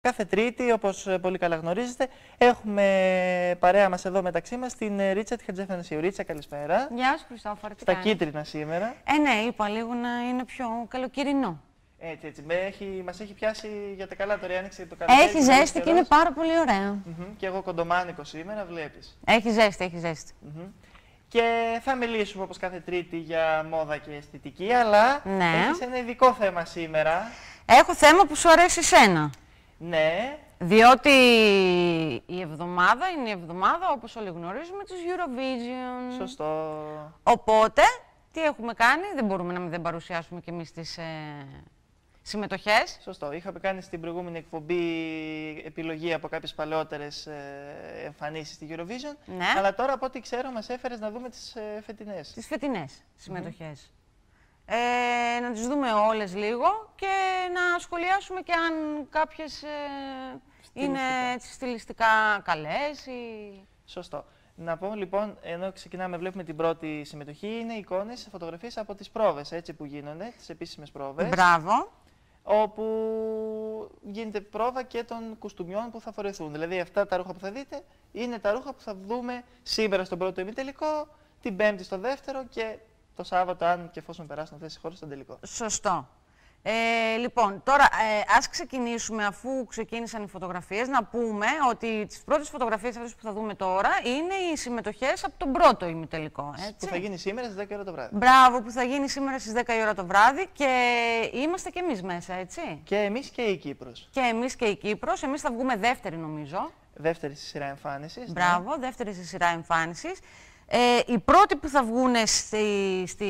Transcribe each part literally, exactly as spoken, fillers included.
Κάθε Τρίτη, όπως πολύ καλά γνωρίζετε, έχουμε παρέα μας εδώ μεταξύ μας την Ρίτσα τη Χατζηθανασίου. Ρίτσα, καλησπέρα. Γεια σου, Χριστόφορε. Στα κίτρινα σήμερα. Ε, ναι, είπα λίγο να είναι πιο καλοκαιρινό. Έτσι, έτσι. Με έχει, μας έχει πιάσει για τα καλά τώρα, άνοιξε το καλοκαίρι. Έχει ζέστη και είναι πάρα πολύ ωραία. Mm-hmm. Και εγώ κοντομάνικο σήμερα, βλέπεις. Έχει ζέστη, έχει ζέστη. Mm-hmm. Και θα μιλήσουμε όπως κάθε Τρίτη για μόδα και αισθητική, αλλά ναι. έχεις ένα ειδικό θέμα σήμερα. Έχω θέμα που σου αρέσει εσένα. Ναι. Διότι η εβδομάδα είναι η εβδομάδα, όπως όλοι γνωρίζουμε, τους Eurovision. Σωστό. Οπότε, τι έχουμε κάνει, δεν μπορούμε να μην δεν παρουσιάσουμε κι εμείς τις ε, συμμετοχές. Σωστό. Είχαμε κάνει στην προηγούμενη εκπομπή επιλογή από κάποιες παλαιότερες ε, εμφανίσεις στη Eurovision. Ναι. Αλλά τώρα, από ό,τι ξέρω, μας έφερες να δούμε τις ε, φετινές. Τις φετινές συμμετοχές. Mm-hmm. Ε, να τις δούμε όλες λίγο και να σχολιάσουμε και αν κάποιες ε, είναι έτσι, στιλιστικά καλές ή... Σωστό. Να πω λοιπόν, ενώ ξεκινάμε, βλέπουμε την πρώτη συμμετοχή, είναι εικόνες, φωτογραφίες από τις πρόβες, έτσι που γίνονται, τις επίσημες πρόβες. Μπράβο. Όπου γίνεται πρόβα και των κουστούμιών που θα φορεθούν. Δηλαδή αυτά τα ρούχα που θα δείτε είναι τα ρούχα που θα δούμε σήμερα στον πρώτο ημιτελικό, την Πέμπτη στο δεύτερο και το Σάββατο, αν και εφόσον περάσουν αυτές οι χώρες, στον τελικό. Σωστό. Ε, λοιπόν, τώρα ε, ας ξεκινήσουμε, αφού ξεκίνησαν οι φωτογραφίες, να πούμε ότι τις πρώτες φωτογραφίες αυτές που θα δούμε τώρα είναι οι συμμετοχές από τον πρώτο ημιτελικό. Έτσι. Που θα γίνει σήμερα στις δέκα η ώρα το βράδυ. Μπράβο, που θα γίνει σήμερα στις δέκα η ώρα το βράδυ και είμαστε και εμείς μέσα, έτσι. Και εμείς και η Κύπρος. Και εμείς και η Κύπρος. Εμείς θα βγούμε δεύτερη, νομίζω. Δεύτερη στη σειρά εμφάνισης. Μπράβο, ναι. δεύτερη στη σειρά εμφάνισης. Ε, οι πρώτοι που θα βγουν στη, στη,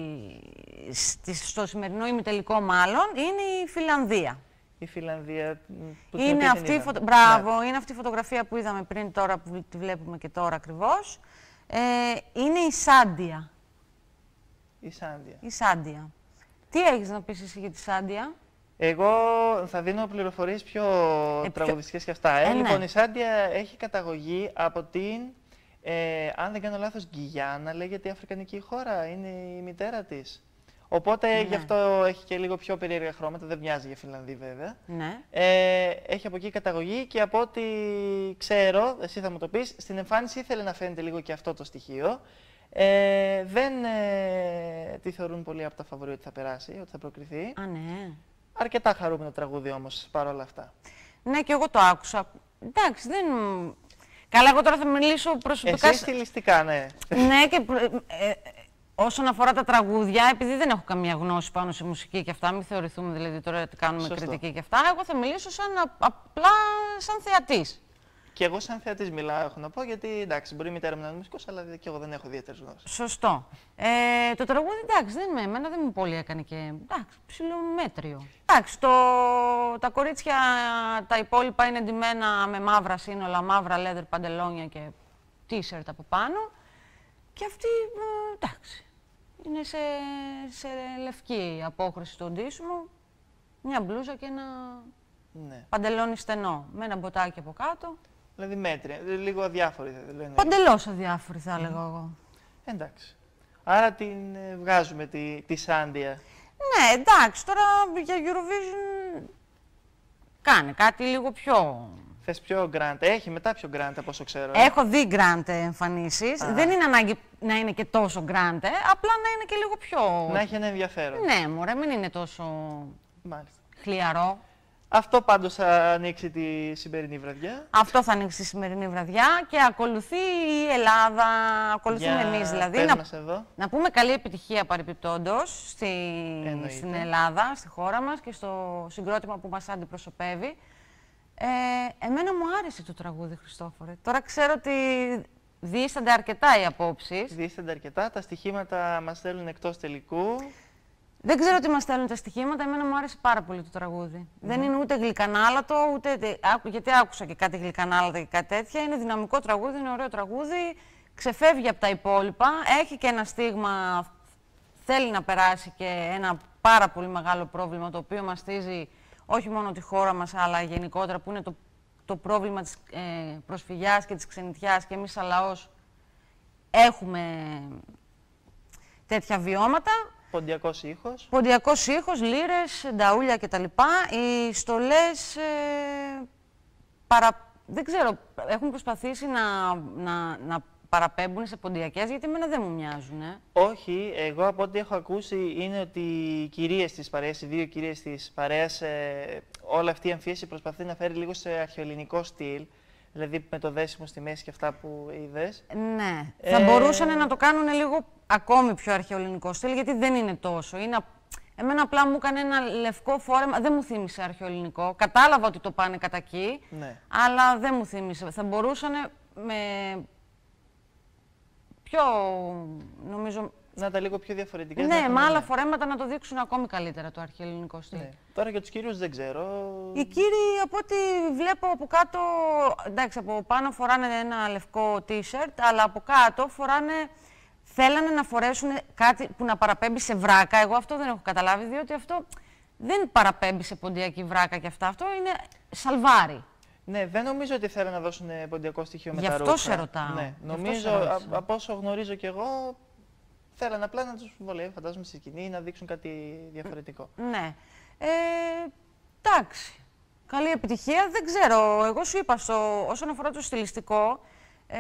στη, στο σημερινό ημιτελικό μάλλον είναι η Φιλανδία. Η Φιλανδία που είναι την αυτή, φωτο... Μπράβο, ναι. Είναι αυτή η φωτογραφία που είδαμε πριν, τώρα που τη βλέπουμε και τώρα ακριβώς. Ε, είναι η Σάντια. Η Σάντια. Η Σάντια. Τι έχεις να πεις εσύ για τη Σάντια? Εγώ θα δίνω πληροφορίες πιο ε, τραγουδιστικές πιο... και αυτά. Ε. Ε, ναι. Λοιπόν, η Σάντια έχει καταγωγή από την, ε, αν δεν κάνω λάθος, Γκιάνα, λέγεται η αφρικανική χώρα, είναι η μητέρα της. Οπότε ναι. Γι' αυτό έχει και λίγο πιο περίεργα χρώματα, δεν μοιάζει για Φιλανδή βέβαια. Ναι. Ε, έχει από εκεί καταγωγή και από ό,τι ξέρω, εσύ θα μου το πεις, στην εμφάνιση ήθελε να φαίνεται λίγο και αυτό το στοιχείο. Ε, δεν ε, τη θεωρούν πολύ από τα φαβορί ότι θα περάσει, ότι θα προκριθεί. Α, ναι. Αρκετά χαρούμενο τραγούδι όμως παρόλα αυτά. Ναι, και εγώ το άκουσα. Εντάξει, δεν... Καλά, εγώ τώρα θα μιλήσω προσωπικά... Εσύ στιλιστικά, ναι. Ναι, και ε, ε, όσον αφορά τα τραγούδια, επειδή δεν έχω καμία γνώση πάνω σε μουσική και αυτά, μην θεωρηθούμε δηλαδή τώρα ότι κάνουμε Σωστό. κριτική και αυτά, εγώ θα μιλήσω σαν, α, απλά σαν θεατής. Και εγώ σαν θεατής μιλάω, έχω να πω, γιατί εντάξει, μπορεί η μητέρα μου να είναι μουσικός, αλλά και εγώ δεν έχω ιδιαίτερες γνώσεις. Σωστό. Ε, το τραγούδι, εντάξει, δεν με εμένα, δεν μου πολύ έκανε και, εντάξει, ψιλομέτριο. Εντάξει, το, τα κορίτσια, τα υπόλοιπα είναι ντυμένα με μαύρα σύνολα, μαύρα leather παντελόνια και t-shirt από πάνω. Και αυτή, ε, εντάξει, είναι σε, σε λευκή απόχρωση το ντύσιμο, μια μπλούζα και ένα ναι. παντελόνι στενό, με ένα μποτάκι από κάτω. Δηλαδή μέτρια, λίγο αδιάφορη. Παντελώς αδιάφορη θα έλεγα mm. εγώ. Εντάξει. Άρα την ε, βγάζουμε τη, τη Σάντια. Ναι, εντάξει, τώρα για Eurovision κάνε κάτι λίγο πιο... Θες πιο γκραντ, έχει μετά πιο γκραντ από όσο ξέρω. Έχω δει γκραντ εμφανίσεις, ah. δεν είναι ανάγκη να είναι και τόσο γκραντ, απλά να είναι και λίγο πιο... Να έχει ένα ενδιαφέρον. Ναι, μωρέ, μην είναι τόσο Μάλιστα. χλιαρό. Αυτό πάντως θα ανοίξει τη σημερινή βραδιά. Αυτό θα ανοίξει τη σημερινή βραδιά και ακολουθεί η Ελλάδα, ακολουθούμε Για... εμείς δηλαδή. Πες να... μας εδώ. να πούμε καλή επιτυχία παρεπιπτόντως στη... στην Ελλάδα, στη χώρα μας και στο συγκρότημα που μας αντιπροσωπεύει. Ε, εμένα μου άρεσε το τραγούδι, Χριστόφορε. Τώρα ξέρω ότι διείστανται αρκετά οι απόψεις. Διείστανται αρκετά, τα στοιχήματα μας στέλνουν εκτός τελικού. Δεν ξέρω τι μας στέλνουν τα στοιχήματα, εμένα μου άρεσε πάρα πολύ το τραγούδι. Mm. Δεν είναι ούτε γλυκανάλατο, ούτε... γιατί άκουσα και κάτι γλυκανάλατα και κάτι τέτοια. Είναι δυναμικό τραγούδι, είναι ωραίο τραγούδι, ξεφεύγει από τα υπόλοιπα, έχει και ένα στίγμα, θέλει να περάσει και ένα πάρα πολύ μεγάλο πρόβλημα, το οποίο μαστίζει όχι μόνο τη χώρα μας, αλλά γενικότερα, που είναι το, το πρόβλημα της ε, προσφυγιάς και της ξενιτιάς, και εμείς σαν λαός έχουμε τέτοια βιώματα. Ποντιακός ήχος. Ποντιακός ήχος, λύρες, νταούλια κτλ. Οι στολές ε, παρα... δεν ξέρω, έχουν προσπαθήσει να, να, να παραπέμπουν σε ποντιακές, γιατί εμένα δεν μου μοιάζουν. Ε. Όχι, εγώ από ό,τι έχω ακούσει είναι ότι οι κυρίες της παρέας, οι δύο κυρίες της παρέας, ε, όλη αυτή η αμφίεση προσπαθεί να φέρει λίγο σε αρχαιοελληνικό στυλ. Δηλαδή με το δέσιμο στη μέση και αυτά που είδες. Ναι. Ε... Θα μπορούσαν να το κάνουν λίγο ακόμη πιο αρχαιοελληνικό στυλ, γιατί δεν είναι τόσο. Είναι... Εμένα απλά μου έκανε ένα λευκό φόρεμα, δεν μου θύμισε αρχαιοελληνικό. Κατάλαβα ότι το πάνε κατά εκεί, ναι. αλλά δεν μου θύμισε. Θα μπορούσαν με πιο, νομίζω... Να τα λίγο πιο διαφορετικές. Ναι, με άλλα ναι. φορέματα να το δείξουν ακόμη καλύτερα το αρχαιοελληνικό στυλ. Ναι. Τώρα για τους κύριους δεν ξέρω. Οι κύριοι, από ό,τι βλέπω από κάτω, εντάξει, από πάνω φοράνε ένα λευκό t-shirt, αλλά από κάτω φοράνε, θέλανε να φορέσουν κάτι που να παραπέμπει σε βράκα. Εγώ αυτό δεν έχω καταλάβει, διότι αυτό δεν παραπέμπει σε ποντιακή βράκα και αυτά. Αυτό είναι σαλβάρι. Ναι, δεν νομίζω ότι θέλουν να δώσουν ποντιακό στοιχείο με τα ρούχα. Γι' αυτό σε ρωτάω. Ναι, νομίζω, α, από όσο γνωρίζω κι εγώ, θέλανε απλά να τους βολεύει, φαντάζομαι, στη σκηνή ή να δείξουν κάτι διαφορετικό. Ναι. Ε, εντάξει. Καλή επιτυχία. Δεν ξέρω. Εγώ σου είπα, στο, όσον αφορά το στιλιστικό, ε,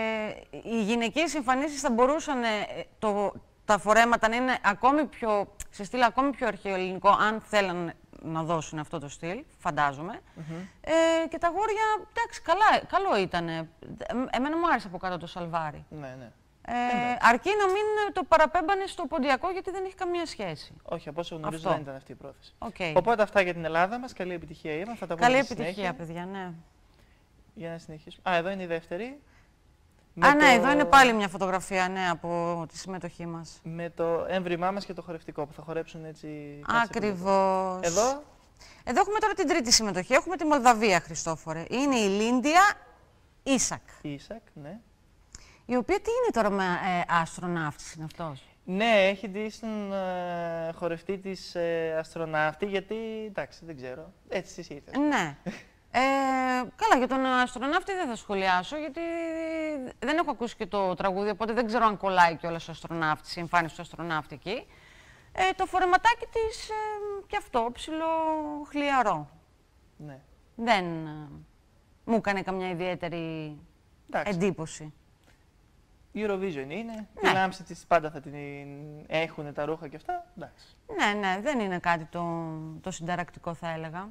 οι γυναικείες εμφανίσεις θα μπορούσαν ε, το, τα φορέματα να είναι ακόμη πιο, σε στυλ ακόμη πιο αρχαιοελληνικό, αν θέλαν να δώσουν αυτό το στυλ, φαντάζομαι. Mm-hmm. ε, και τα αγόρια, εντάξει, καλά, καλό ήταν. Εμένα μου άρεσε από κάτω το σαλβάρι. Ναι, ναι. Ε, αρκεί να μην το παραπέμπανε στο ποντιακό, γιατί δεν έχει καμία σχέση. Όχι, από όσο γνωρίζω αυτό. δεν ήταν αυτή η πρόθεση. Okay. Οπότε αυτά για την Ελλάδα μας. Καλή επιτυχία, είπα. Θα τα Καλή επιτυχία, συνέχεια, παιδιά, ναι. Για να συνεχίσουμε. Α, εδώ είναι η δεύτερη. Α, ναι, το... εδώ είναι πάλι μια φωτογραφία, ναι, από τη συμμετοχή μας. Με το έμβριμά μας και το χορευτικό που θα χορέψουν έτσι. Ακριβώς. Εδώ. Εδώ έχουμε τώρα την τρίτη συμμετοχή. Έχουμε τη Μολδαβία, Χριστόφορε. Είναι η Λίντια Ίσακ. Ίσακ, ναι. Η οποία τι είναι τώρα με ε, αστροναύτης, είναι αυτός. Ναι, έχει δει στον ε, χορευτή της ε, αστροναύτη, γιατί, εντάξει, δεν ξέρω, έτσι της ήρθε. Ναι. ε, καλά, για τον αστροναύτη δεν θα σχολιάσω, γιατί δεν έχω ακούσει και το τραγούδι, οπότε δεν ξέρω αν κολλάει κιόλας ο αστροναύτης, η εμφάνιση του αστροναύτη εκεί. Ε, το φορεματάκι της, ε, κι αυτό, ψηλό χλιαρό. Ναι. Δεν ε, μου έκανε καμιά ιδιαίτερη εντάξει. εντύπωση. Eurovision είναι, ναι. τη λάμψη της πάντα θα την έχουν τα ρούχα και αυτά, εντάξει. Ναι, ναι, δεν είναι κάτι το, το συνταρακτικό, θα έλεγα.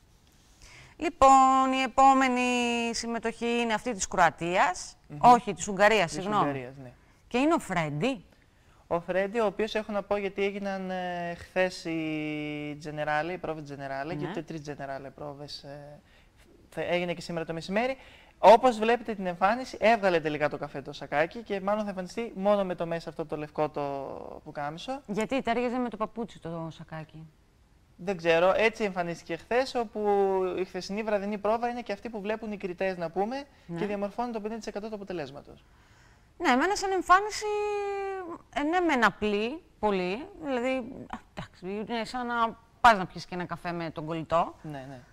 Λοιπόν, η επόμενη συμμετοχή είναι αυτή της Κροατίας, mm-hmm. όχι, της Ουγγαρίας, της συγγνώμη. Ουγγαρίας, ναι. Και είναι ο Φρέντι. Ο Φρέντι, ο οποίος έχω να πω γιατί έγιναν ε, χθες οι Generale, οι πρόβες Generale, ναι. και ούτε τρεις Generale πρόβες ε, έγινε και σήμερα το μεσημέρι. Όπως βλέπετε την εμφάνιση, έβγαλε τελικά το καφέ το σακάκι και μάλλον θα εμφανιστεί μόνο με το μέσα αυτό το λευκό το πουκάμισο. Γιατί τέριαζε με το παπούτσι το σακάκι. Δεν ξέρω, έτσι εμφανίστηκε χθες, όπου η χθεσινή βραδινή πρόβα είναι και αυτή που βλέπουν οι κριτές, να πούμε, ναι. και διαμορφώνει το πενήντα τοις εκατό του αποτελέσματος. Ναι, εμένα σαν εμφάνιση, ε, ναι, μεν απλή, πολύ, δηλαδή, εντάξει, είναι σαν να πας να πιεις και ένα καφέ με τον κολλητό. Ναι, ναι.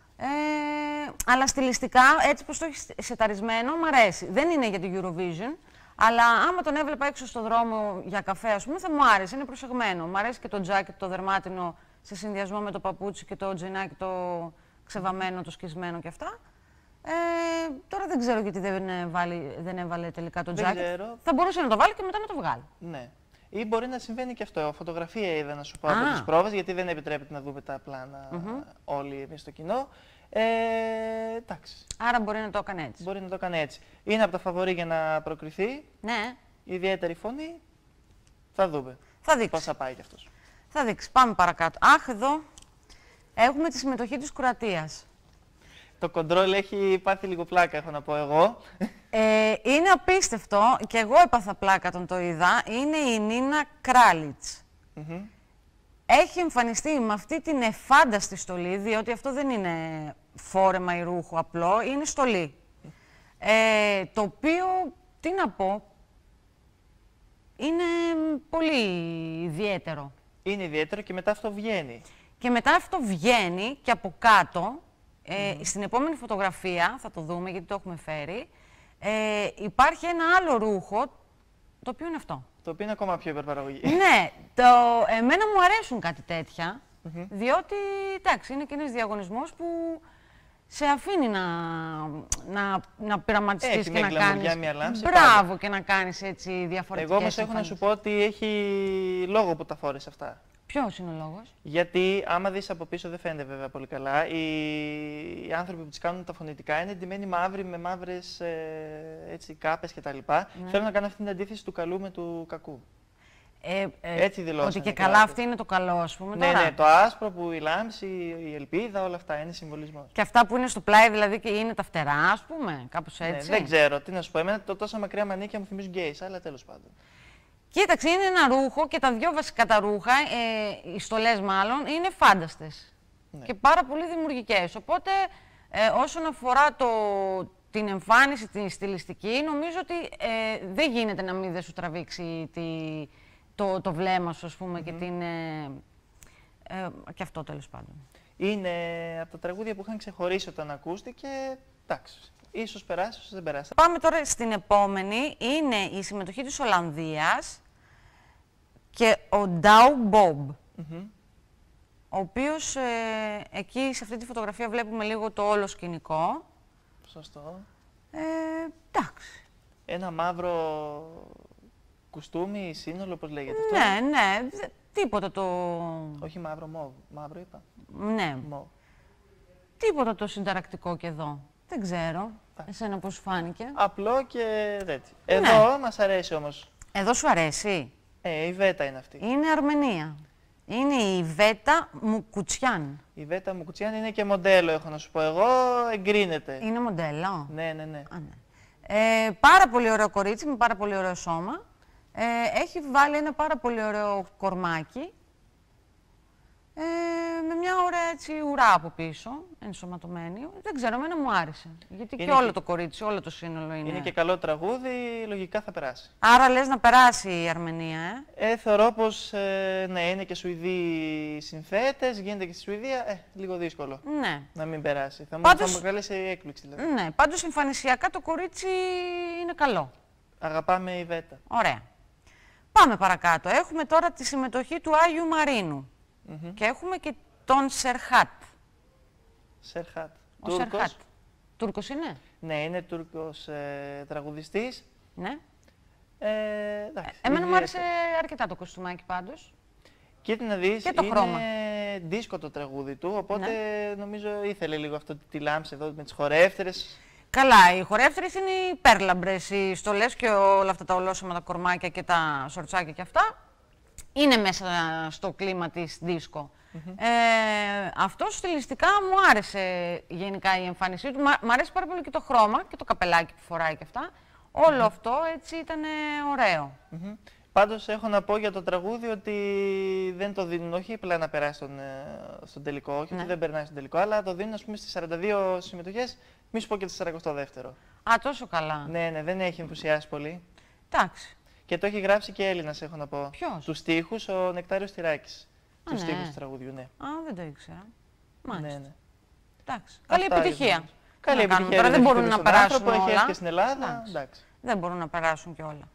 Ε, αλλά στιλιστικά, έτσι πως το έχει σεταρισμένο, μου αρέσει. Δεν είναι για την Eurovision, αλλά άμα τον έβλεπα έξω στον δρόμο για καφέ, ας πούμε, θα μου άρεσε, είναι προσεγμένο. Μου αρέσει και το τζάκετ, το δερμάτινο, σε συνδυασμό με το παπούτσι και το τζινάκι, το ξεβαμένο, το σκισμένο και αυτά. Ε, τώρα δεν ξέρω γιατί δεν, βάλει, δεν έβαλε τελικά το τζάκετ. Θα μπορούσε να το βάλει και μετά να το βγάλει. Ναι. Ή μπορεί να συμβαίνει και αυτό. Φωτογραφία είδα να σου πω από τις πρόβες, γιατί δεν επιτρέπεται να δούμε τα πλάνα mm-hmm. όλοι εμείς στο κοινό. Ε, εντάξει. Άρα μπορεί να το έκανε έτσι. Μπορεί να το έκανε έτσι. Είναι από τα φαβορί για να προκριθεί. Ναι. Ιδιαίτερη φωνή. Θα δούμε. Θα δείξει. Πώς θα πάει κι αυτός. Θα δείξει. Πάμε παρακάτω. Αχ, εδώ έχουμε τη συμμετοχή της Κροατίας. Το κοντρόλ έχει πάθει λίγο πλάκα, έχω να πω εγώ. Ε, είναι απίστευτο και εγώ έπαθα πλάκα όταν το είδα. Είναι η Νίνα Κράλιτς. Mm-hmm. Έχει εμφανιστεί με αυτή την εφάνταστη στολή, διότι αυτό δεν είναι φόρεμα ή ρούχο απλό, είναι στολή. Ε, το οποίο, τι να πω, είναι πολύ ιδιαίτερο. Είναι ιδιαίτερο και μετά αυτό βγαίνει. Και μετά αυτό βγαίνει και από κάτω, ε, mm-hmm. στην επόμενη φωτογραφία, θα το δούμε γιατί το έχουμε φέρει, ε, υπάρχει ένα άλλο ρούχο, το οποίο είναι αυτό. Το οποίο είναι ακόμα πιο υπερπαραγωγή. Ναι, το, εμένα μου αρέσουν κάτι τέτοια, mm-hmm. διότι, εντάξει, είναι και ένας διαγωνισμός που σε αφήνει να, να, να πειραματιστείς Έχει και μια να γκλαμουριά, κάνεις. μια λάμψη, Μπράβο, πάντα. και να κάνεις έτσι διαφορετικές. Εγώ όμως έχω να εμφανίσεις. σου πω ότι έχει λόγο που τα φόρεσε αυτά. Ποιος είναι ο λόγος? Γιατί άμα δεις από πίσω, δεν φαίνεται βέβαια πολύ καλά, οι, οι άνθρωποι που τις κάνουν τα φωνητικά είναι ντυμένοι μαύροι με μαύρες ε, έτσι, κάπες κτλ. Ναι. Θέλω να κάνω αυτή την αντίθεση του καλού με του κακού. Ε, ε, Έτσι δηλώσανε Ότι και οι καλά κράτες. αυτή είναι το καλό, ας πούμε, Ναι, τώρα. ναι, το άσπρο που η λάμψη, η ελπίδα, όλα αυτά είναι συμβολισμός. Και αυτά που είναι στο πλάι, δηλαδή, και είναι τα φτερά, ας πούμε, κάπως έτσι. Ναι, δεν ξέρω, τι να σου πω. Εμένα το τόσα μακριά μανίκια μου θυμίζουν γκέις, αλλά τέλος πάντων. Κοίταξε, είναι ένα ρούχο και τα δύο βασικά τα ρούχα, ε, οι στολές μάλλον, είναι φάνταστες. Ναι. Και πάρα πολύ δημιουργικές. Οπότε, ε, όσον αφορά το, την εμφάνιση, την στιλιστική, νομίζω ότι ε, δεν γίνεται να μην δεν σου τραβήξει τη, το, το βλέμμα σου, ας πούμε, Mm-hmm. και την... Ε, ε, και αυτό, τέλος πάντων. Είναι από τα τραγούδια που είχαν ξεχωρίσει όταν ακούστηκε. Εντάξει, ίσως περάσει, ίσως δεν περάσει. Πάμε τώρα στην επόμενη. Είναι η συμμετοχή της Ολλανδίας και ο Ντάου Μπομπ. Mm-hmm. Ο οποίος ε, εκεί σε αυτή τη φωτογραφία βλέπουμε λίγο το όλο σκηνικό. Σωστό. Ε, εντάξει. Ένα μαύρο κουστούμι, σύνολο, πώς λέγεται αυτό. Ναι, ναι, δε- τίποτα το... Όχι μαύρο, μόβ. Μαύρο είπα. Ναι, Μόβ. τίποτα το συνταρακτικό και εδώ. Δεν ξέρω. Εντάξει. Εσένα πώς σου φάνηκε. Απλό και τέτοιο. Ναι. Εδώ μας αρέσει όμως. Εδώ σου αρέσει. Ε, η Βέτα είναι αυτή. Είναι Αρμενία. Είναι η Βέτα Μουκουτσιάν. Η Βέτα Μουκουτσιάν είναι και μοντέλο, έχω να σου πω εγώ. Εγκρίνεται. Είναι μοντέλο. Ναι, ναι, ναι. Α, ναι. Ε, πάρα πολύ ωραίο κορίτσι, με πάρα πολύ ωραίο σώμα. Ε, έχει βάλει ένα πάρα πολύ ωραίο κορμάκι. Ε, με μια ωραία έτσι ουρά από πίσω, ενσωματωμένη. Δεν ξέρω, εμένα μου άρεσε. Γιατί Είναι και όλο και- το κορίτσι, όλο το σύνολο είναι. Είναι και καλό τραγούδι, λογικά θα περάσει. Άρα λες να περάσει η Αρμενία, ε. Ε, θεωρώ πως ε, ναι, είναι και Σουηδοί συνθέτες, γίνεται και στη Σουηδία, ε, λίγο δύσκολο Ναι. να μην περάσει. Θα μου, Πάντως- θα μου προκαλέσει έκπληξη δηλαδή. Ναι, πάντως εμφανισιακά το κορίτσι είναι καλό. Αγαπάμε η Βέτα. Ωραία. Πάμε παρακάτω. Έχουμε τώρα τη συμμετοχή του Άγιου Μαρίνου. Μμμ. Και έχουμε και τον Σερχάτ. Σερχάτ. Ο Σερχάτ. Τούρκος είναι. Ναι, είναι Τούρκος ε, τραγουδιστής. Ναι. Ε, εντάξει, Εμένα μου ιδιαίτερα. άρεσε αρκετά το κοστούμάκι πάντως. Κοίτα να δεις, Και το είναι χρώμα. δίσκο το τραγούδι του, οπότε Ναι. νομίζω ήθελε λίγο αυτό τη λάμψη εδώ με τις χορεύτερες. Καλά, οι χορεύτρες είναι οι πέρλαμπρες, οι στολές και όλα αυτά τα ολόσωμα, τα κορμάκια και τα σορτσάκια και αυτά. Είναι μέσα στο κλίμα της δίσκο. Ε, αυτό στιλιστικά μου άρεσε γενικά η εμφάνισή του. Μα- Μ' αρέσει πάρα πολύ και το χρώμα και το καπελάκι που φοράει και αυτά. Όλο αυτό έτσι ήταν ωραίο. Μμμ. Πάντως έχω να πω για το τραγούδι ότι δεν το δίνουν όχι απλά να περάσει στον, ε, στον τελικό, όχι Ναι. ότι δεν περνάει στον τελικό, αλλά το δίνουν ας πούμε στις σαράντα δύο συμμετοχές, μη σου πω και το σαράντα δεύτερο. Α, τόσο καλά. Ναι, ναι, δεν έχει ενθουσιάσει πολύ. Εντάξει. Και το έχει γράψει και Έλληνας, έχω να πω. Ποιος? Τους στίχους, ο Νεκτάριος Τυράκης. Τους ναι. στίχους του τραγουδιού, ναι. Α, δεν το ήξερα. Μάλιστα. Ναι, ναι. Εντάξει. Καλή Αυτά επιτυχία. είναι. Καλή Τι να κάνουμε επιτυχία. τώρα, δεν έχει μπορούν βρει να στον περάσουν άνθρωπο, έχει όλα. έρθει και στην Ελλάδα. Εντάξει. Εντάξει. Δεν μπορούν να περάσουν και όλα.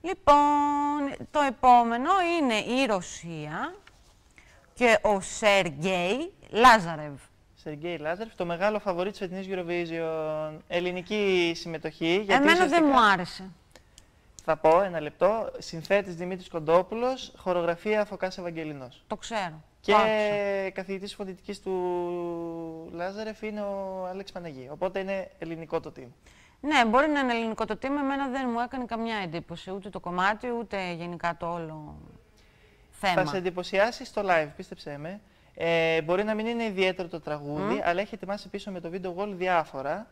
Λοιπόν, το επόμενο είναι η Ρωσία και ο Σεργέι Λάζαρεβ. Σεργέη Λάζαρεφ, το μεγάλο φαβορί της φετινής Eurovision. Ελληνική συμμετοχή. Γιατί Εμένα δεν ουσιαστικά- μου άρεσε. Θα πω ένα λεπτό. Συνθέτης Δημήτρης Κοντόπουλος, χορογραφία Φωκάς Ευαγγελινός. Το ξέρω. Και Το άκουσα. καθηγητής φωνητικής του Λάζαρεφ είναι ο Άλεξ Παναγή. Οπότε είναι ελληνικό το team. Ναι, μπορεί να είναι ελληνικό το team, εμένα δεν μου έκανε καμιά εντύπωση. Ούτε το κομμάτι, ούτε γενικά το όλο θέμα. Θα σε εντυπωσιάσει στο live, πίστεψέ με. Ε, μπορεί να μην είναι ιδιαίτερο το τραγούδι, αλλά έχει ετοιμάσει πίσω με το video wall διάφορα.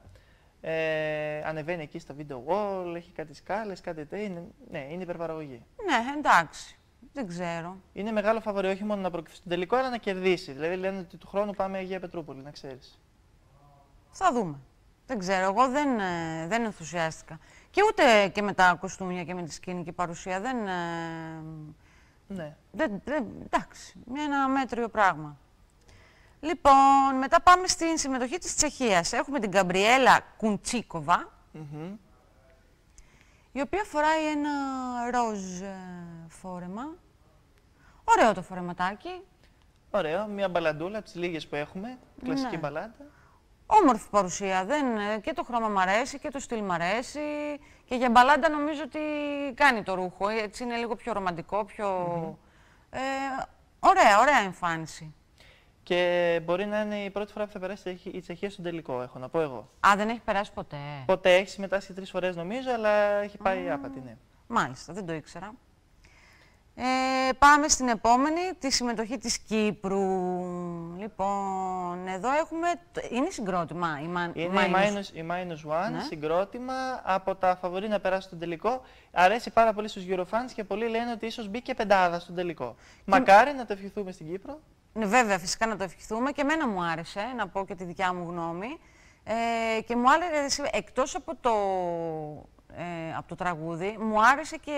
Ε, ανεβαίνει εκεί στο video wall, έχει κάτι σκάλες, κάτι τέτοιο. Είναι, ναι, είναι υπερπαραγωγή. Ναι, εντάξει. Δεν ξέρω. Είναι μεγάλο φαβορί όχι μόνο να προκριθεί στον τελικό, αλλά να κερδίσει. Δηλαδή λένε ότι του χρόνου πάμε Αγία Πετρούπολη, να ξέρεις. Θα δούμε. Δεν ξέρω, εγώ δεν, ε, δεν ενθουσιάστηκα. Και ούτε και με τα κοστούμια και με τη σκηνική παρουσία. Δεν, ε, Ναι. δεν, δεν, εντάξει, μια- ένα μέτριο πράγμα. Λοιπόν, μετά πάμε στην συμμετοχή της Τσεχίας. Έχουμε την Γκαμπριέλα Κουντσίκοβα, Μμμ. η οποία φοράει ένα ροζ ε, φόρεμα. Ωραίο το φορεματάκι. Ωραίο, μια μπαλαντούλα από τις λίγες που έχουμε. Κλασική Ναι. μπαλάντα. Όμορφη παρουσία. Δεν, και το χρώμα μ' αρέσει και το στυλ μ' αρέσει. Και για μπαλάντα νομίζω ότι κάνει το ρούχο. Έτσι είναι λίγο πιο ρομαντικό, πιο... Mm-hmm. ε, ωραία, ωραία εμφάνιση. Και μπορεί να είναι η πρώτη φορά που θα περάσει η Τσεχία στον τελικό, έχω να πω εγώ. Α, δεν έχει περάσει ποτέ. Ποτέ, έχει συμμετάσχει τρεις φορές νομίζω, αλλά έχει πάει mm. άπατη, ναι. Μάλιστα, δεν το ήξερα. Ε, πάμε στην επόμενη, τη συμμετοχή της Κύπρου. Λοιπόν, εδώ έχουμε... Είναι συγκρότημα η Man... Είναι minus... η Minus One, ναι. Συγκρότημα από τα φαβορί να περάσει στον τελικό. Αρέσει πάρα πολύ στους Eurofans και πολλοί λένε ότι ίσως μπήκε πεντάδα στον τελικό. Και... Μακάρι να το ευχηθούμε στην Κύπρο. Ναι, βέβαια, φυσικά να το ευχηθούμε. Και εμένα μου άρεσε, να πω και τη δικιά μου γνώμη. Ε, και μου άρεσε, εκτός από το, ε, από το τραγούδι, μου άρεσε και...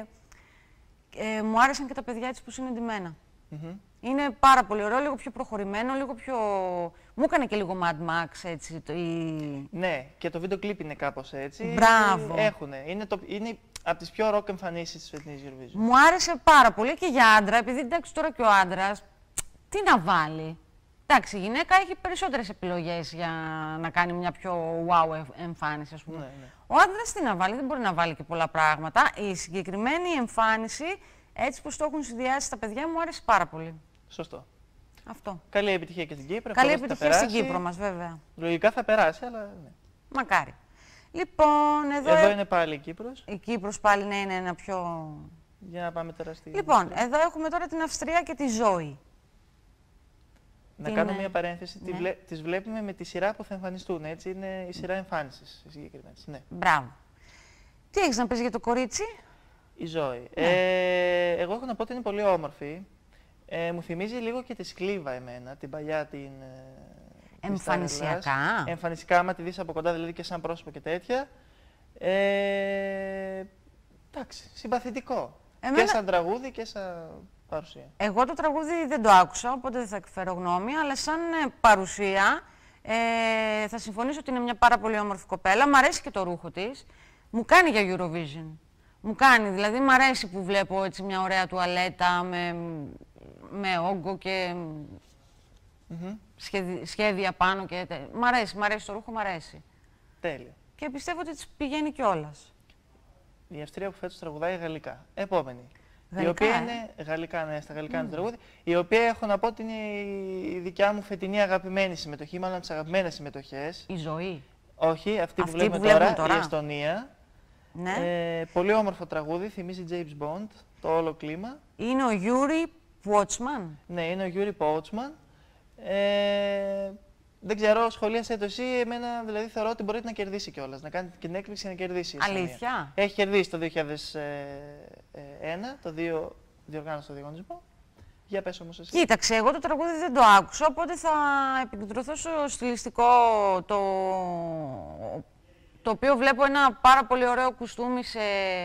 Ε, μου άρεσαν και τα παιδιά έτσι που είναι ντυμένα. Mm-hmm. Είναι πάρα πολύ ωραίο, λίγο πιο προχωρημένο, λίγο πιο... Μου έκανε και λίγο Mad Max, έτσι. Το... Ναι, και το βίντεο κλιπ είναι κάπως έτσι. Μπράβο. Έχουνε. Είναι, το... είναι από τις πιο rock εμφανίσεις της φετινής Eurovision. Μου άρεσε πάρα πολύ και για άντρα, επειδή εντάξει τώρα και ο άντρας, τι να βάλει. Εντάξει, η γυναίκα έχει περισσότερες επιλογές για να κάνει μια πιο wow εμφάνιση, ας πούμε. Ναι, ναι. Ο άντρας τι να βάλει, δεν μπορεί να βάλει και πολλά πράγματα. Η συγκεκριμένη εμφάνιση, έτσι πως το έχουν συνδυάσει τα παιδιά, μου άρεσε πάρα πολύ. Σωστό. Αυτό. Καλή επιτυχία και στην Κύπρο. Καλή επιτυχία στην Κύπρο μας, βέβαια. Λογικά θα περάσει, αλλά ναι. Μακάρι. Λοιπόν, εδώ, εδώ είναι πάλι η Κύπρος. Η Κύπρος πάλι ναι, είναι ένα πιο... Για να πάμε τώρα στη... Λοιπόν, Αυστρία. Εδώ έχουμε τώρα την Αυστρία και τη Ζόη. Να κάνω μια παρένθεση. Ναι. Βλέ... Τις βλέπουμε με τη σειρά που θα εμφανιστούν. Έτσι είναι η σειρά εμφάνισης συγκεκριμένης. Ναι. Μπράβο. Τι έχεις να πεις για το κορίτσι? Η Ζόη. Ναι. Ε, εγώ έχω να πω ότι είναι πολύ όμορφη. Ε, μου θυμίζει λίγο και τη Σκλίβα εμένα, την παλιά την... Εμφανισιακά. Εμφανισιακά, άμα τη δεις από κοντά, δηλαδή και σαν πρόσωπο και τέτοια. Ε, εντάξει, συμπαθητικό. Εμένα... Και σαν τραγούδι και σαν παρουσία. Εγώ το τραγούδι δεν το άκουσα, οπότε δεν θα εκφέρω γνώμη, αλλά σαν παρουσία ε, θα συμφωνήσω ότι είναι μια πάρα πολύ όμορφη κοπέλα. Μ' αρέσει και το ρούχο της. Μου κάνει για Eurovision. Μου κάνει, δηλαδή μ' αρέσει που βλέπω έτσι μια ωραία τουαλέτα με, με όγκο και mm-hmm. σχέδια, σχέδια πάνω και τε... Μ' αρέσει, μ' αρέσει το ρούχο, μ' αρέσει. Τέλεια. Και πιστεύω ότι της πηγαίνει κιόλας. Η Αυστρία που φέτος τραγουδάει γαλλικά. Επόμενη. Γαλλικά, η οποία ε? είναι γαλλικά, ναι, στα γαλλικά είναι mm. το τραγούδι. Η οποία έχω να πω ότι είναι η δικιά μου φετινή αγαπημένη συμμετοχή, μάλλον τις αγαπημένες συμμετοχές. Η Ζωή. Όχι, αυτή, αυτή που βλέπουμε, που βλέπουμε τώρα, τώρα, η Εστονία. Ναι. Ε, πολύ όμορφο τραγούδι, θυμίζει James Bond, το όλο κλίμα. Είναι ο Γιούρι Πότσμαν. Ναι, είναι ο Γιούρι Πότσμαν. Ε, δεν ξέρω, σχολίασε το εσύ, εμένα δηλαδή θεωρώ ότι μπορείτε να κερδίσει κιόλας, να κάνει την έκπληξη να κερδίσει. Αλήθεια. Έχει κερδίσει το δύο χιλιάδες ένα, το δύο διοργάνωσε το διαγωνισμό. Για πες όμως εσύ. Κοίταξε, εγώ το τραγούδι δεν το άκουσα, οπότε θα επικεντρωθώ στο στιλιστικό, το, το οποίο βλέπω ένα πάρα πολύ ωραίο κουστούμι σε,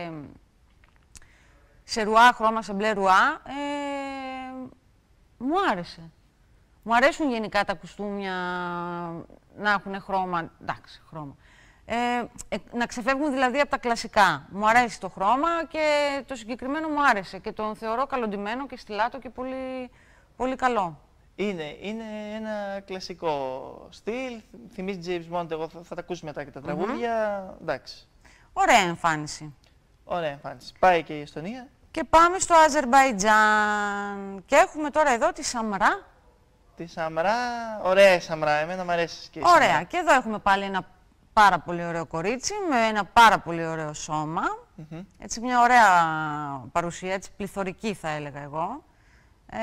σε ρουά, χρώμα, σε μπλε ρουά. Ε, μου άρεσε. Μου αρέσουν γενικά τα κουστούμια να έχουν χρώμα, εντάξει, χρώμα. Ε, ε, να ξεφεύγουν δηλαδή από τα κλασικά. Μου αρέσει το χρώμα και το συγκεκριμένο μου άρεσε και τον θεωρώ καλοντημένο και στιλάτο και πολύ, πολύ καλό. Είναι, είναι ένα κλασικό στυλ, θυμίζει James Bond, εγώ θα, θα τα ακούσω μετά και τα τραγούδια, mm-hmm. εντάξει. Ωραία εμφάνιση. Ωραία εμφάνιση. Πάει και η Εστονία. Και πάμε στο Αζερμπαϊτζάν. Και έχουμε τώρα εδώ τη Σαμρά. Τη Σαμρά, ωραία η Σαμρά, εμένα μου αρέσει και η Ωραία, Σαμρά. Και εδώ έχουμε πάλι ένα πάρα πολύ ωραίο κορίτσι με ένα πάρα πολύ ωραίο σώμα. Mm-hmm. Έτσι μια ωραία παρουσία, έτσι πληθωρική θα έλεγα εγώ. Ε,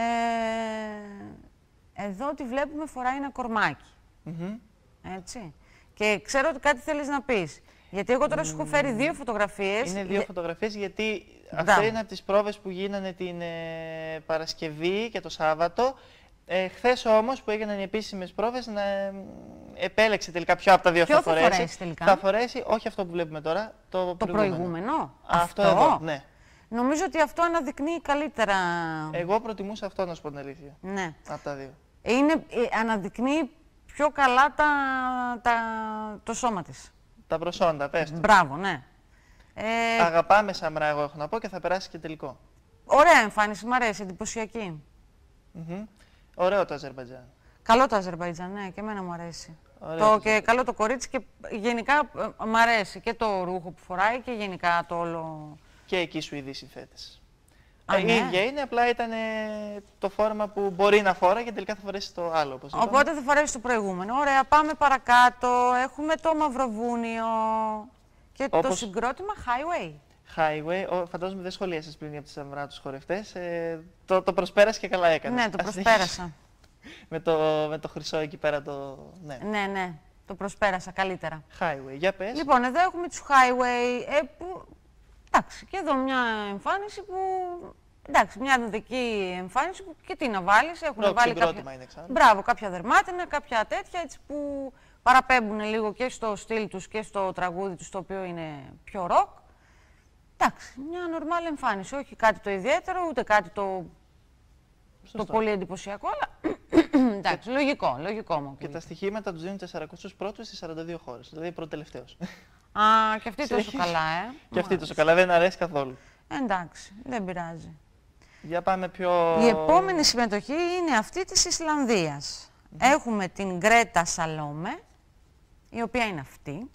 εδώ τη βλέπουμε φοράει ένα κορμάκι. Mm-hmm. Έτσι. Και ξέρω ότι κάτι θέλεις να πεις. Γιατί εγώ τώρα mm. σου έχω φέρει δύο φωτογραφίες. Είναι δύο φωτογραφίες γιατί Μπράβο. Αυτό είναι από τις πρόβες που γίνανε την ε, Παρασκευή και το Σάββατο. Ε, χθες όμως που έγιναν οι επίσημες πρόβες, να ε, επέλεξε τελικά ποιο από τα δύο ποιο θα φορέσει. Θα φορέσει τελικά. Θα φορέσει, όχι αυτό που βλέπουμε τώρα, το, το προηγούμενο. προηγούμενο. Αυτό, αυτό εδώ, ναι. Νομίζω ότι αυτό αναδεικνύει καλύτερα. Εγώ προτιμούσα αυτό, να σου πω την αλήθεια. Ναι. Από τα δύο. Είναι, ε, αναδεικνύει πιο καλά τα, τα, το σώμα της. Τα προσόντα, πες το. Μπράβο, ναι. Ε, Αγαπάμε Σαμρά, εγώ έχω να πω, και θα περάσει και τελικό. Ωραία εμφάνιση, μου αρέσει, εντυπωσιακή. Mm-hmm. Ωραίο το Αζερμπαϊτζάν. Καλό το Αζερμπαϊτζάν, ναι, και εμένα μου αρέσει. Ωραία, το, και καλό το κορίτσι και γενικά ε, μ' αρέσει και το ρούχο που φοράει και γενικά το όλο. Και εκεί Σουηδοί συνθέτες. Α, Η ναι. ίδια είναι, απλά ήταν το φόρμα που μπορεί να φόρα και τελικά θα φορέσει το άλλο. Όπως είπαμε. Οπότε θα φορέσει το προηγούμενο. Ωραία, πάμε παρακάτω. Έχουμε το Μαυροβούνιο και το Όπως- συγκρότημα Highway. Highway, ο, φαντάζομαι δεν σχολίασες πριν για τους αμβράτους χορευτές. Ε, το, το προσπέρασε και καλά έκανες. Ναι, το Ας προσπέρασα. με, το, με το χρυσό εκεί πέρα το... Ναι. Ναι, ναι, το προσπέρασα καλύτερα. Highway, για πες. Λοιπόν, εδώ έχουμε τους Highway, ε, που, εντάξει, και εδώ μια εμφάνιση που, εντάξει, μια δυτική εμφάνιση που και τι να βάλεις, έχουν Rock βάλει συγκρότημα κάποια, είναι εξάλλου. μπράβο, κάποια δερμάτινα, κάποια τέτοια, έτσι που παραπέμπουν λίγο και στο στυλ τους και στο τραγούδι τους, το οποίο είναι πιο rock. Εντάξει, μια normal εμφάνιση, όχι κάτι το ιδιαίτερο, ούτε κάτι το, το Σωστό. πολύ εντυπωσιακό, αλλά εντάξει, λογικό, λογικό μου Και ακούγεται. τα στοιχήματα τους δίνουν τεσσαρακόσιους πρώτους στις σαράντα δύο χώρες. Δηλαδή πρώτο-τελευταίος. Α, και αυτή τόσο καλά, ε. Και αυτή Μ' τόσο καλά, δεν αρέσει καθόλου. Εντάξει, δεν πειράζει. Για πάμε πιο... Η επόμενη συμμετοχή είναι αυτή της Ισλανδίας. Έχουμε την Γκρέτα Σαλόμε, η οποία είναι αυτή.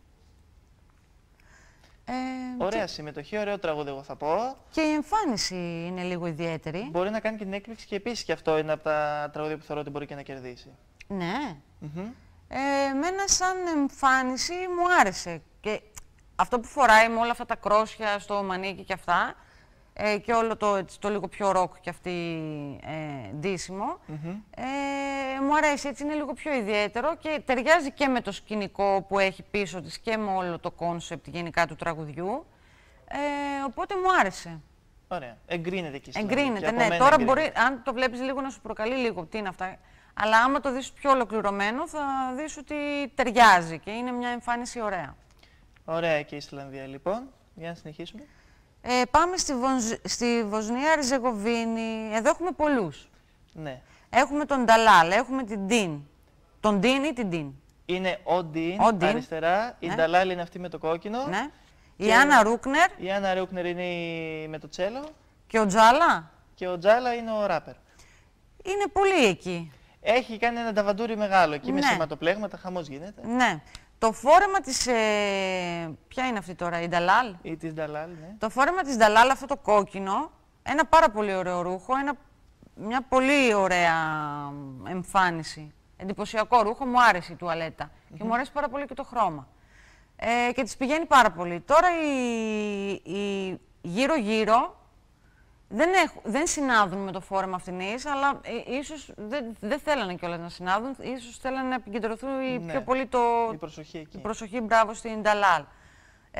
Ε, Ωραία συμμετοχή, ωραίο τραγούδι εγώ θα πω. και η εμφάνιση είναι λίγο ιδιαίτερη. Μπορεί να κάνει και την έκπληξη και επίσης και αυτό είναι από τα τραγούδια που θεωρώ ότι μπορεί και να κερδίσει. Ναι. Μμμ. Ε, εμένα σαν εμφάνιση μου άρεσε. Και αυτό που φοράει με όλα αυτά τα κρόσια στο μανίκι και αυτά, ε, και όλο το, έτσι, το λίγο πιο ροκ και αυτή ε, ντύσιμο, Μμμ. ε, μου αρέσει, έτσι είναι λίγο πιο ιδιαίτερο και ταιριάζει και με το σκηνικό που έχει πίσω της και με όλο το κόνσεπτ γενικά του τραγουδιού, ε, οπότε μου άρεσε. Ωραία. Εγκρίνεται εκεί στην Ισλανδία. Εγκρίνεται, Και από ναι. μένα Τώρα εγκρίνεται. μπορεί, αν το βλέπεις λίγο, να σου προκαλεί λίγο τι είναι αυτά. Αλλά άμα το δεις πιο ολοκληρωμένο, θα δεις ότι ταιριάζει και είναι μια εμφάνιση ωραία. Ωραία και η Ισλανδία λοιπόν. Για να συνεχίσουμε. Ε, πάμε στη, Βονζ... στη Βοσνία Ριζεγοβίνη. Εδώ έχουμε πολλούς. Ναι. Έχουμε τον Νταλάλ, έχουμε την Ντίν. Τον Ντίν ή την Ντίν. Είναι ο Ντίν, Ο Ντίν. αριστερά. Η Ναι. Νταλάλ είναι αυτή με το κόκκινο. Ναι. Η Και- Άννα Ρούκνερ Η Άννα Ρούκνερ είναι η... με το τσέλο. και ο Τζάλα. Και ο Τζάλα είναι ο ράπερ. Είναι πολύ εκεί. Έχει κάνει ένα ταβαντούρι μεγάλο εκεί με Ναι. σηματοπλέγματα, χαμός γίνεται. Ναι. Το φόρεμα της... Ε... Ποια είναι αυτή τώρα, η Νταλάλ. Ή της Νταλάλ, ναι. Το φόρεμα της Νταλάλ, αυτό το κόκκινο, ένα πάρα πολύ ωραίο ρούχο, ένα, μια πολύ ωραία εμφάνιση. Εντυπωσιακό ρούχο, μου άρεσε η τουαλέτα. Και μου αρέσει πάρα πολύ και το χρώμα. Ε, και της πηγαίνει πάρα πολύ. Τώρα οι, οι γύρω-γύρω δεν, έχ- δεν συνάδουν με το φόρεμα αυτινής, αλλά ε, ίσως δεν, δεν θέλανε κιόλας να συνάδουν. Ίσως θέλανε να επικεντρωθούν Ναι. πιο πολύ το, Η προσοχή εκεί. η προσοχή, μπράβο, στην Νταλάλ. Ε,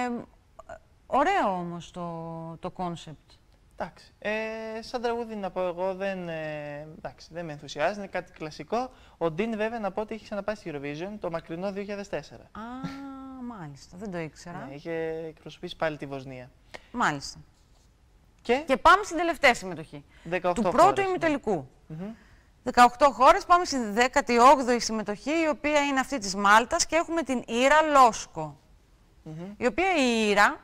ωραίο όμως το, το κόνσεπτ. Εντάξει. Ε, σαν τραγούδι να πω εγώ δεν, ε, εντάξει, δεν με ενθουσιάζει, είναι κάτι κλασικό. Ο Ντίν βέβαια να πω ότι έχει ξαναπάει στη Eurovision το μακρινό δύο χιλιάδες τέσσερα. Α, μάλιστα, δεν το ήξερα. Ναι, είχε εκπροσωπήσει πάλι τη Βοσνία. Μάλιστα. Και, Και πάμε στην τελευταία συμμετοχή. δεκαοκτώ Του πρώτου χώρες, ναι. ημιτελικού. Μμμ. δεκαοκτώ χώρες, πάμε στη δέκατη όγδοη συμμετοχή, η οποία είναι αυτή της Μάλτας και έχουμε την Ήρα Λόσκο. Μμμ. Η οποία η Ήρα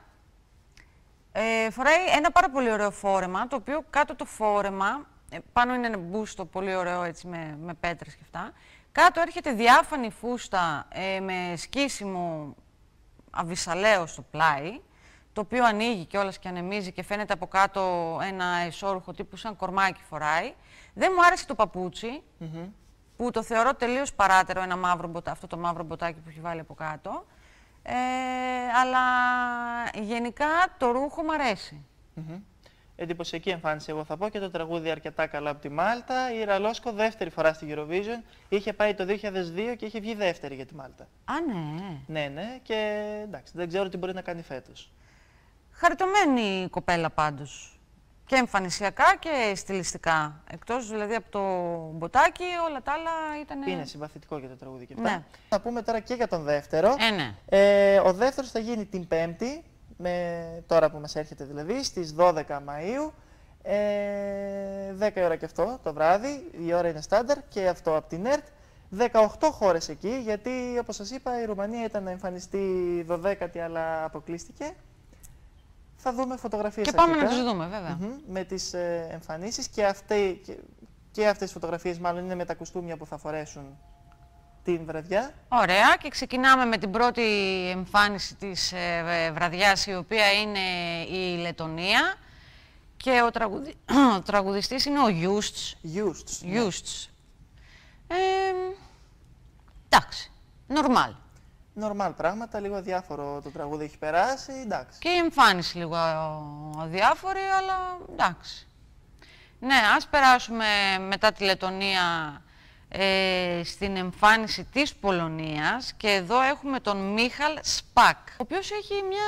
ε, φοράει ένα πάρα πολύ ωραίο φόρεμα, το οποίο κάτω το φόρεμα, ε, πάνω είναι ένα μπούστο πολύ ωραίο έτσι με, με πέτρες και αυτά, κάτω έρχεται διάφανη φούστα ε, με σκίσιμο αβυσαλαίο στο πλάι, το οποίο ανοίγει κιόλας και ανεμίζει και φαίνεται από κάτω ένα εσώρουχο τύπου σαν κορμάκι φοράει. Δεν μου άρεσε το παπούτσι, Μμμ. που το θεωρώ τελείως παράτερο, ένα μαύρο μποτα, αυτό το μαύρο μποτάκι που έχει βάλει από κάτω. Ε, αλλά γενικά το ρούχο μου αρέσει. Μμμ. Εντυπωσιακή εμφάνιση, εγώ θα πω, και το τραγούδι αρκετά καλά από τη Μάλτα. Η Ήρα Λόσκο δεύτερη φορά στη Eurovision. Είχε πάει το δύο χιλιάδες δύο και είχε βγει δεύτερη για τη Μάλτα. Α, ναι. Ναι, ναι, και εντάξει, δεν ξέρω τι μπορεί να κάνει φέτος. Χαριτωμένη η κοπέλα πάντως. Και εμφανισιακά και στιλιστικά. Εκτός δηλαδή από το μποτάκι, όλα τα άλλα ήταν. Είναι συμπαθητικό για το τραγούδι και αυτά. Ναι. Θα πούμε τώρα και για τον δεύτερο. Ε, ναι. Ε, ο δεύτερος θα γίνει την Πέμπτη, με, τώρα που μας έρχεται δηλαδή, στις δώδεκα Μαΐου. Ε, δέκα η ώρα και αυτό το βράδυ, η ώρα είναι στάνταρ και αυτό από την ΕΡΤ. δεκαοκτώ χώρες εκεί, γιατί όπως σας είπα η Ρουμανία ήταν να εμφανιστεί δωδέκατη αλλά αποκλείστηκε. Θα δούμε φωτογραφίες Και πάμε αρχικά. να τις δούμε, βέβαια. Μμμ, με τις ε, εμφανίσεις και, αυτοί, και, και αυτές οι φωτογραφίες μάλλον είναι με τα κουστούμια που θα φορέσουν την βραδιά. Ωραία, και ξεκινάμε με την πρώτη εμφάνιση της ε, βραδιάς, η οποία είναι η Λετονία. Και ο, τραγουδι... ο τραγουδιστής είναι ο Γιούστς. Γιούστς. Γιούστς. Ναι. Ε, εντάξει, νορμάλ. Νορμάλ πράγματα, λίγο αδιάφορο το τραγούδι έχει περάσει, εντάξει. Και η εμφάνιση λίγο αδιάφορη, αλλά εντάξει. Ναι, ας περάσουμε μετά τη Λετονία ε, στην εμφάνιση της Πολωνίας, και εδώ έχουμε τον Μίχαλ Σπακ, ο οποίος έχει μια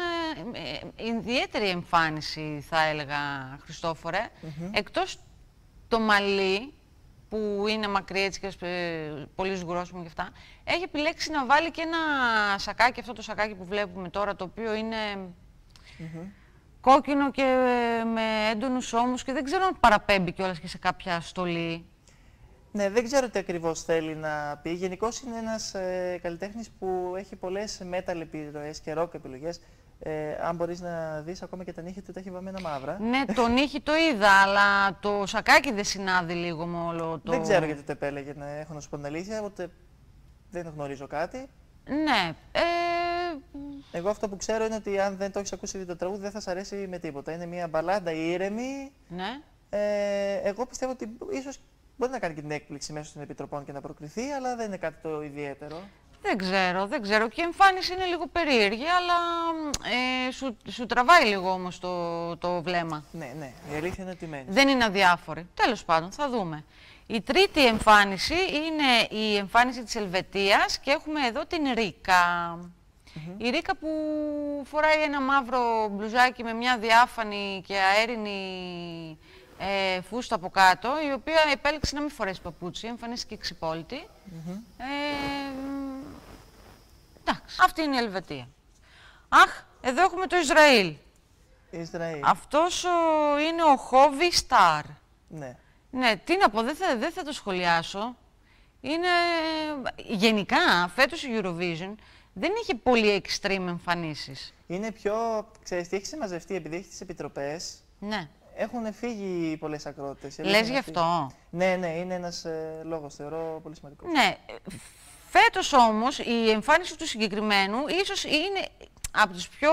ε, ιδιαίτερη εμφάνιση, θα έλεγα, Χριστόφορε. Mm-hmm. Εκτός το μαλλί, που είναι μακρύ έτσι και ε, πολύ σγουρόσιμο και αυτά, έχει επιλέξει να βάλει και ένα σακάκι, αυτό το σακάκι που βλέπουμε τώρα, το οποίο είναι mm-hmm. κόκκινο και ε, με έντονους ώμους, και δεν ξέρω αν παραπέμπει κιόλας και σε κάποια στολή. Ναι, δεν ξέρω τι ακριβώς θέλει να πει. Γενικώς είναι ένας ε, καλλιτέχνης που έχει πολλές metal επιρροές και rock επιλογές. Ε, αν μπορείς να δεις, ακόμα και τα νύχια του τα έχει βαμμένα μαύρα. Ναι, το νύχι το είδα, αλλά το σακάκι δεν συνάδει λίγο με όλο το... Δεν ξέρω γιατί το επέλεγε, να έχω να σου πω την αλήθεια, ούτε δεν γνωρίζω κάτι. Ναι. Ε... Εγώ αυτό που ξέρω είναι ότι αν δεν το έχεις ακούσει το τραγούδι δεν θα σ' αρέσει με τίποτα. Είναι μια μπαλάντα ήρεμη. Ναι. Ε, εγώ πιστεύω ότι ίσως μπορεί να κάνει και την έκπληξη μέσω των επιτροπών και να προκριθεί, αλλά δεν είναι κάτι το ιδιαίτερο. Δεν ξέρω, δεν ξέρω. Και η εμφάνιση είναι λίγο περίεργη, αλλά ε, σου, σου τραβάει λίγο όμως το, το βλέμμα. Ναι, ναι, η αλήθεια είναι ότι μένει. Δεν είναι αδιάφορη. Τέλος πάντων, θα δούμε. Η τρίτη εμφάνιση είναι η εμφάνιση της Ελβετίας, και έχουμε εδώ την Ρίκα. Mm-hmm. Η Ρίκα που φοράει ένα μαύρο μπλουζάκι με μια διάφανη και αέρινη ε, φούστα από κάτω, η οποία επέλεξε να μην φορέσει παπούτσι, εμφανίστηκε ξυπόλυτη. Mm-hmm. ε, εντάξει, αυτή είναι η Ελβετία. Αχ, εδώ έχουμε το Ισραήλ. Ισραήλ. Αυτός ο, είναι ο Χόβι Σταρ. Ναι. Ναι, τι να πω, δεν θα, δεν θα το σχολιάσω. Είναι, γενικά, φέτος η Eurovision δεν είχε πολύ extreme εμφανίσεις. Είναι πιο, ξέρεις τι έχει συμμαζευτεί, επειδή έχει τις επιτροπές. Ναι. Έχουν φύγει πολλές ακρότητες. Λες γι' αυτό? Ναι, ναι, είναι ένας ε, λόγος, θεωρώ πολύ σημαντικός. Ναι. Φέτος όμως η εμφάνιση του συγκεκριμένου ίσως είναι από τις πιο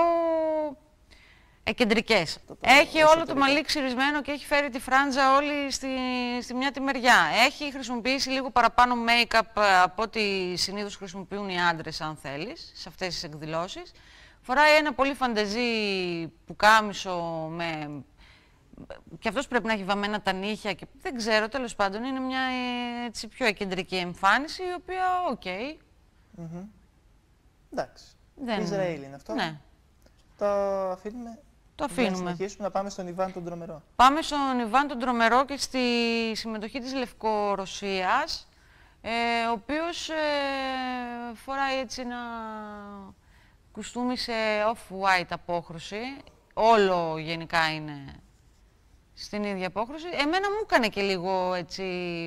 κεντρικές. Έχει όλο το μαλλί ξυρισμένο και έχει φέρει τη φράντζα όλη στη, στη μια τη μεριά. Έχει χρησιμοποιήσει λίγο παραπάνω make-up από ό,τι συνήθως χρησιμοποιούν οι άντρες, αν θέλεις, σε αυτές τις εκδηλώσεις. Φοράει ένα πολύ φαντεζή πουκάμισο με... και αυτός πρέπει να έχει βαμμένα τα νύχια και δεν ξέρω, τέλος πάντων είναι μια έτσι, πιο κεντρική εμφάνιση, η οποία οκ. Okay. Mm-hmm. Εντάξει. Δεν... Ισραήλ είναι αυτό. Ναι. Το αφήνουμε. Το αφήνουμε. Να συνεχίσουμε να πάμε στον Ιβάν τον Τρομερό. Πάμε στον Ιβάν τον Τρομερό και στη συμμετοχή της Λευκορωσίας, ε, ο οποίος ε, φοράει έτσι ένα κουστούμι σε off-white απόχρωση. Όλο γενικά είναι στην ίδια απόχρωση. Εμένα μου έκανε και λίγο έτσι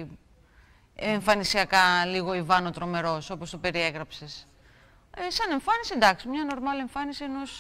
εμφανισιακά λίγο Ιβάν ο Τρομερός, όπως το περιέγραψες. Ε, σαν εμφάνιση, εντάξει, μια νορμάλ εμφάνιση ενός,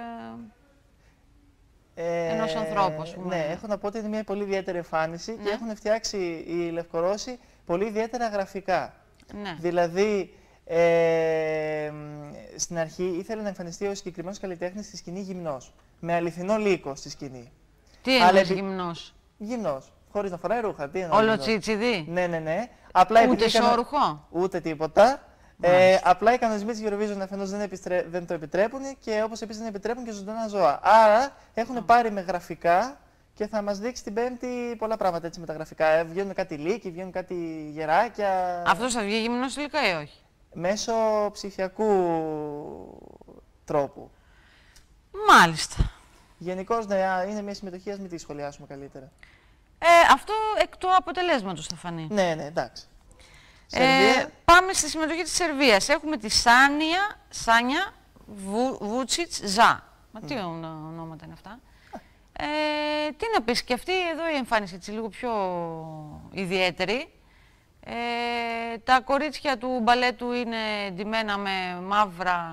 ε, ενός ανθρώπου, ας πούμε. Ναι, έχω να πω ότι είναι μια πολύ ιδιαίτερη εμφάνιση, ναι, και έχουν φτιάξει οι Λευκορώσοι πολύ ιδιαίτερα γραφικά. Ναι. Δηλαδή, ε, στην αρχή ήθελε να εμφανιστεί ο συγκεκριμένος καλλιτέχνης στη σκηνή γυμνός, με αληθινό λύκο στη σκηνή. Τι εννοείς γυμνός? Γυμνός, χωρίς να φοράει ρούχα. Τι εννοώ? Όλο τσίτσιδι? Ναι, ναι, ναι. Απλά ούτε σόρουχο? Ούτε τίποτα. Ε, απλά οι κανονισμοί της Eurovision αφενός δεν, επιστρέ... δεν το επιτρέπουν, και όπως επίσης δεν επιτρέπουν και ζωντανά ζώα. Άρα έχουν mm. πάρει με γραφικά και θα μας δείξει την Πέμπτη πολλά πράγματα έτσι με τα γραφικά. Ε, βγαίνουν κάτι λύκοι, βγαίνουν κάτι γεράκια. Αυτός θα βγει γυμνός τελικά ή όχι? Μέσω ψηφιακού τρόπου. Μάλιστα. Γενικώς ναι, είναι μια συμμετοχή, ας μην τη σχολιάσουμε καλύτερα. Ε, αυτό εκ του αποτελέσματος θα φανεί. Ναι, ναι, εντάξει. Ε, πάμε στη συμμετοχή της Σερβίας. Έχουμε τη Σάνια, Σάνια Βου, Βούτσιτς Ζα. Μα τι mm. ονόματα είναι αυτά. Ε, τι να πεις, και αυτή εδώ η εμφάνιση έτσι λίγο πιο ιδιαίτερη. Ε, τα κορίτσια του μπαλέτου είναι ντυμένα με μαύρα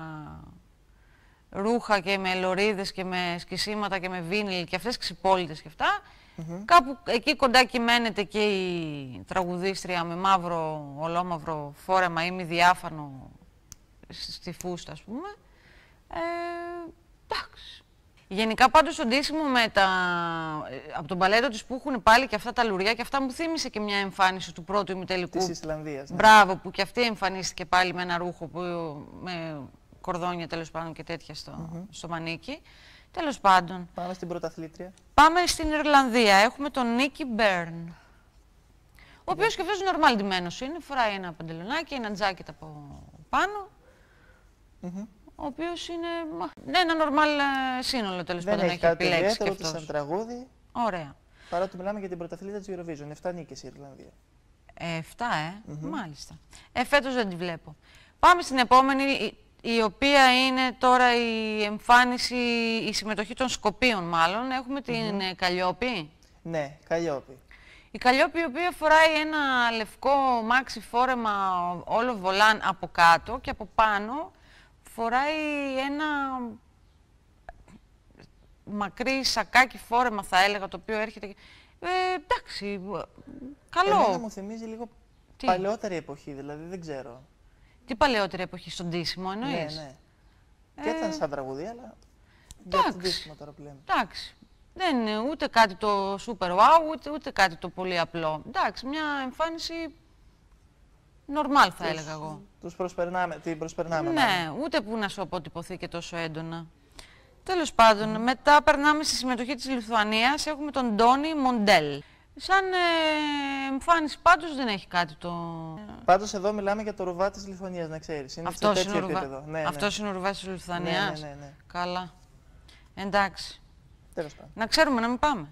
ρούχα και με λωρίδες και με σκισίματα και με βίνιλ και αυτές ξυπόλυτες και αυτά. Mm-hmm. Κάπου εκεί κοντά κυμαίνεται και η τραγουδίστρια με μαύρο, ολόμαυρο φόρεμα ή μη διάφανο στη φούστα, ας πούμε. Ε, εντάξει. Γενικά πάντως το ντύσιμο με τα... από τον παλέτο της που έχουν πάλι και αυτά τα λουριά και αυτά μου θύμισε και μια εμφάνιση του πρώτου ημιτελικού. Της Ισλανδίας. Ναι. Μπράβο, που και αυτή εμφανίστηκε πάλι με ένα ρούχο που, με κορδόνια τέλος πάντων και τέτοια στο, mm-hmm. στο μανίκι. Τέλος πάντων. Πάμε στην πρωταθλήτρια. Πάμε στην Ιρλανδία. Έχουμε τον Νίκι Μπέρν. Ο οποίος και αυτός νορμάλ ντυμένος είναι. Φοράει ένα παντελονάκι, ένα τζάκετ από πάνω. Mm-hmm. Ο οποίος είναι ναι, ένα νορμάλ σύνολο τέλος πάντων. Έχει επιλέξει και αυτός. Σαν τραγούδι. Ωραία. Παρότι μιλάμε για την πρωταθλήτρια της Eurovision. Εφτά νίκες η Ιρλανδία. Ε, εφτά, ε. Mm-hmm. Μάλιστα. Ε, φέτος δεν τη βλέπω. Πάμε στην επόμενη, η οποία είναι τώρα η εμφάνιση, η συμμετοχή των Σκοπίων μάλλον. Έχουμε την mm-hmm. Καλλιόπη. Ναι, Καλλιόπη. Η Καλλιόπη, η οποία φοράει ένα λευκό μάξι φόρεμα όλο βολάν από κάτω και από πάνω φοράει ένα μακρύ σακάκι φόρεμα, θα έλεγα, το οποίο έρχεται... Ε, εντάξει, καλό. Εμένα μου θυμίζει λίγο Τι? παλαιότερη εποχή, δηλαδή δεν ξέρω. Τι παλαιότερη εποχή, στον ντύσιμο εννοείς? Ναι, ναι. Ε... Και ήταν σαν τραγουδί, αλλά για το ντύσιμο τώρα που λέμε. Εντάξει. Δεν είναι ούτε κάτι το super wow, ούτε, ούτε κάτι το πολύ απλό. Εντάξει, μια εμφάνιση normal θα τους, έλεγα εγώ. Τους προσπερνάμε, την προσπερνάμε. Ναι, μάλλον. Ούτε που να σου αποτυπωθεί και τόσο έντονα. Τέλος πάντων, mm. μετά περνάμε στη συμμετοχή της Λιθουανίας, έχουμε τον Ντόνι Μοντέλ. Σαν ε, εμφάνιση πάντως δεν έχει κάτι το... Πάντως εδώ μιλάμε για το ρουβά της Λιθουανίας, να ξέρεις. Είναι Αυτός σε τέτοιο είναι επίπεδο. Ναι, ναι. Αυτός είναι ο ρουβάς της Λιθουανίας. Ναι, ναι, ναι, ναι. Καλά. Εντάξει. Τέλος πάντων. Να ξέρουμε να μην πάμε.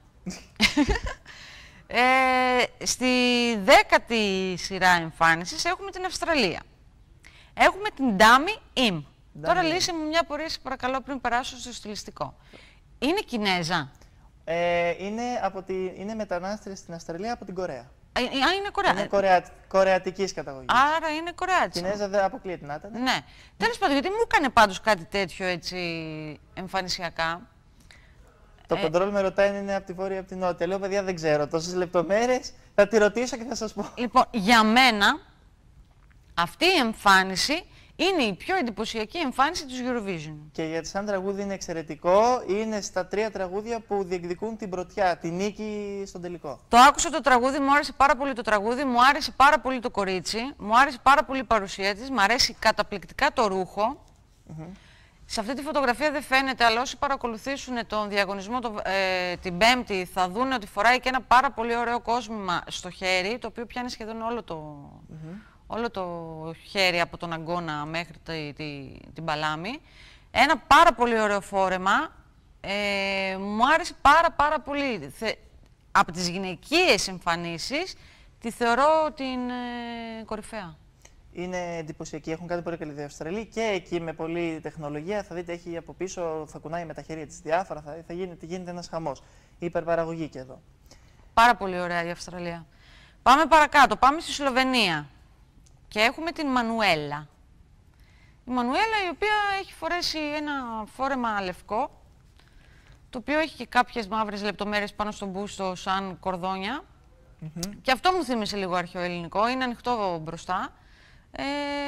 ε, στη δέκατη σειρά εμφάνισης έχουμε την Αυστραλία. Έχουμε την Ντάμι Ιμ. Τώρα λύσε μου μια πορεία, σε παρακαλώ, πριν περάσω στο στιλιστικό. Είναι Κινέζα. Ε, είναι, από τη, είναι μετανάστρια στην Αυστραλία από την Κορέα. Α, είναι Κορέα. Είναι κορεα, κορεατικής καταγωγής. Άρα είναι Κορεάτισα. Κινέζα δεν αποκλείεται να ήταν. Ναι. Τέλος πάντων, γιατί μου έκανε πάντως κάτι τέτοιο έτσι εμφανισιακά. Το ε... κοντρόλ με ρωτάει αν είναι από τη βόρεια ή από τη νότια. Λέω, παιδιά, δεν ξέρω. Τόσες λεπτομέρειες θα τη ρωτήσω και θα σας πω. Λοιπόν, για μένα αυτή η εμφάνιση είναι η πιο εντυπωσιακή εμφάνιση του Eurovision. Και γιατί σαν τραγούδι είναι εξαιρετικό, είναι στα τρία τραγούδια που διεκδικούν την πρωτιά, τη νίκη στον τελικό. Το άκουσα το τραγούδι, μου άρεσε πάρα πολύ το τραγούδι, μου άρεσε πάρα πολύ το κορίτσι, μου άρεσε πάρα πολύ η παρουσία της, μου αρέσει καταπληκτικά το ρούχο. Mm-hmm. Σε αυτή τη φωτογραφία δεν φαίνεται, αλλά όσοι παρακολουθήσουν τον διαγωνισμό το, ε, την Πέμπτη θα δουν ότι φοράει και ένα πάρα πολύ ωραίο κόσμημα στο χέρι, το οποίο πιάνει σχεδόν όλο το... Mm-hmm. όλο το χέρι από τον αγκώνα μέχρι τη, τη, την παλάμη. Ένα πάρα πολύ ωραίο φόρεμα. Ε, μου άρεσε πάρα πάρα πολύ. Θε, από τις γυναικείες εμφανίσεις τη θεωρώ την ε, κορυφαία. Είναι εντυπωσιακή. Έχουν κάνει πολύ καλή δουλειά Αυστραλοί και εκεί με πολλή τεχνολογία. Θα δείτε, έχει από πίσω, θα κουνάει με τα χέρια της διάφορα, θα, θα γίνεται, γίνεται ένας χαμός. Η υπερπαραγωγή και εδώ. Πάρα πολύ ωραία η Αυστραλία. Πάμε παρακάτω. Πάμε στη Σλοβενία. Και έχουμε την Μανουέλα. Η Μανουέλα, η οποία έχει φορέσει ένα φόρεμα λευκό, το οποίο έχει και κάποιες μαύρες λεπτομέρειες πάνω στον μπούστο σαν κορδόνια. Mm-hmm. Και αυτό μου θύμισε λίγο αρχαιοελληνικό, είναι ανοιχτό μπροστά. Ε,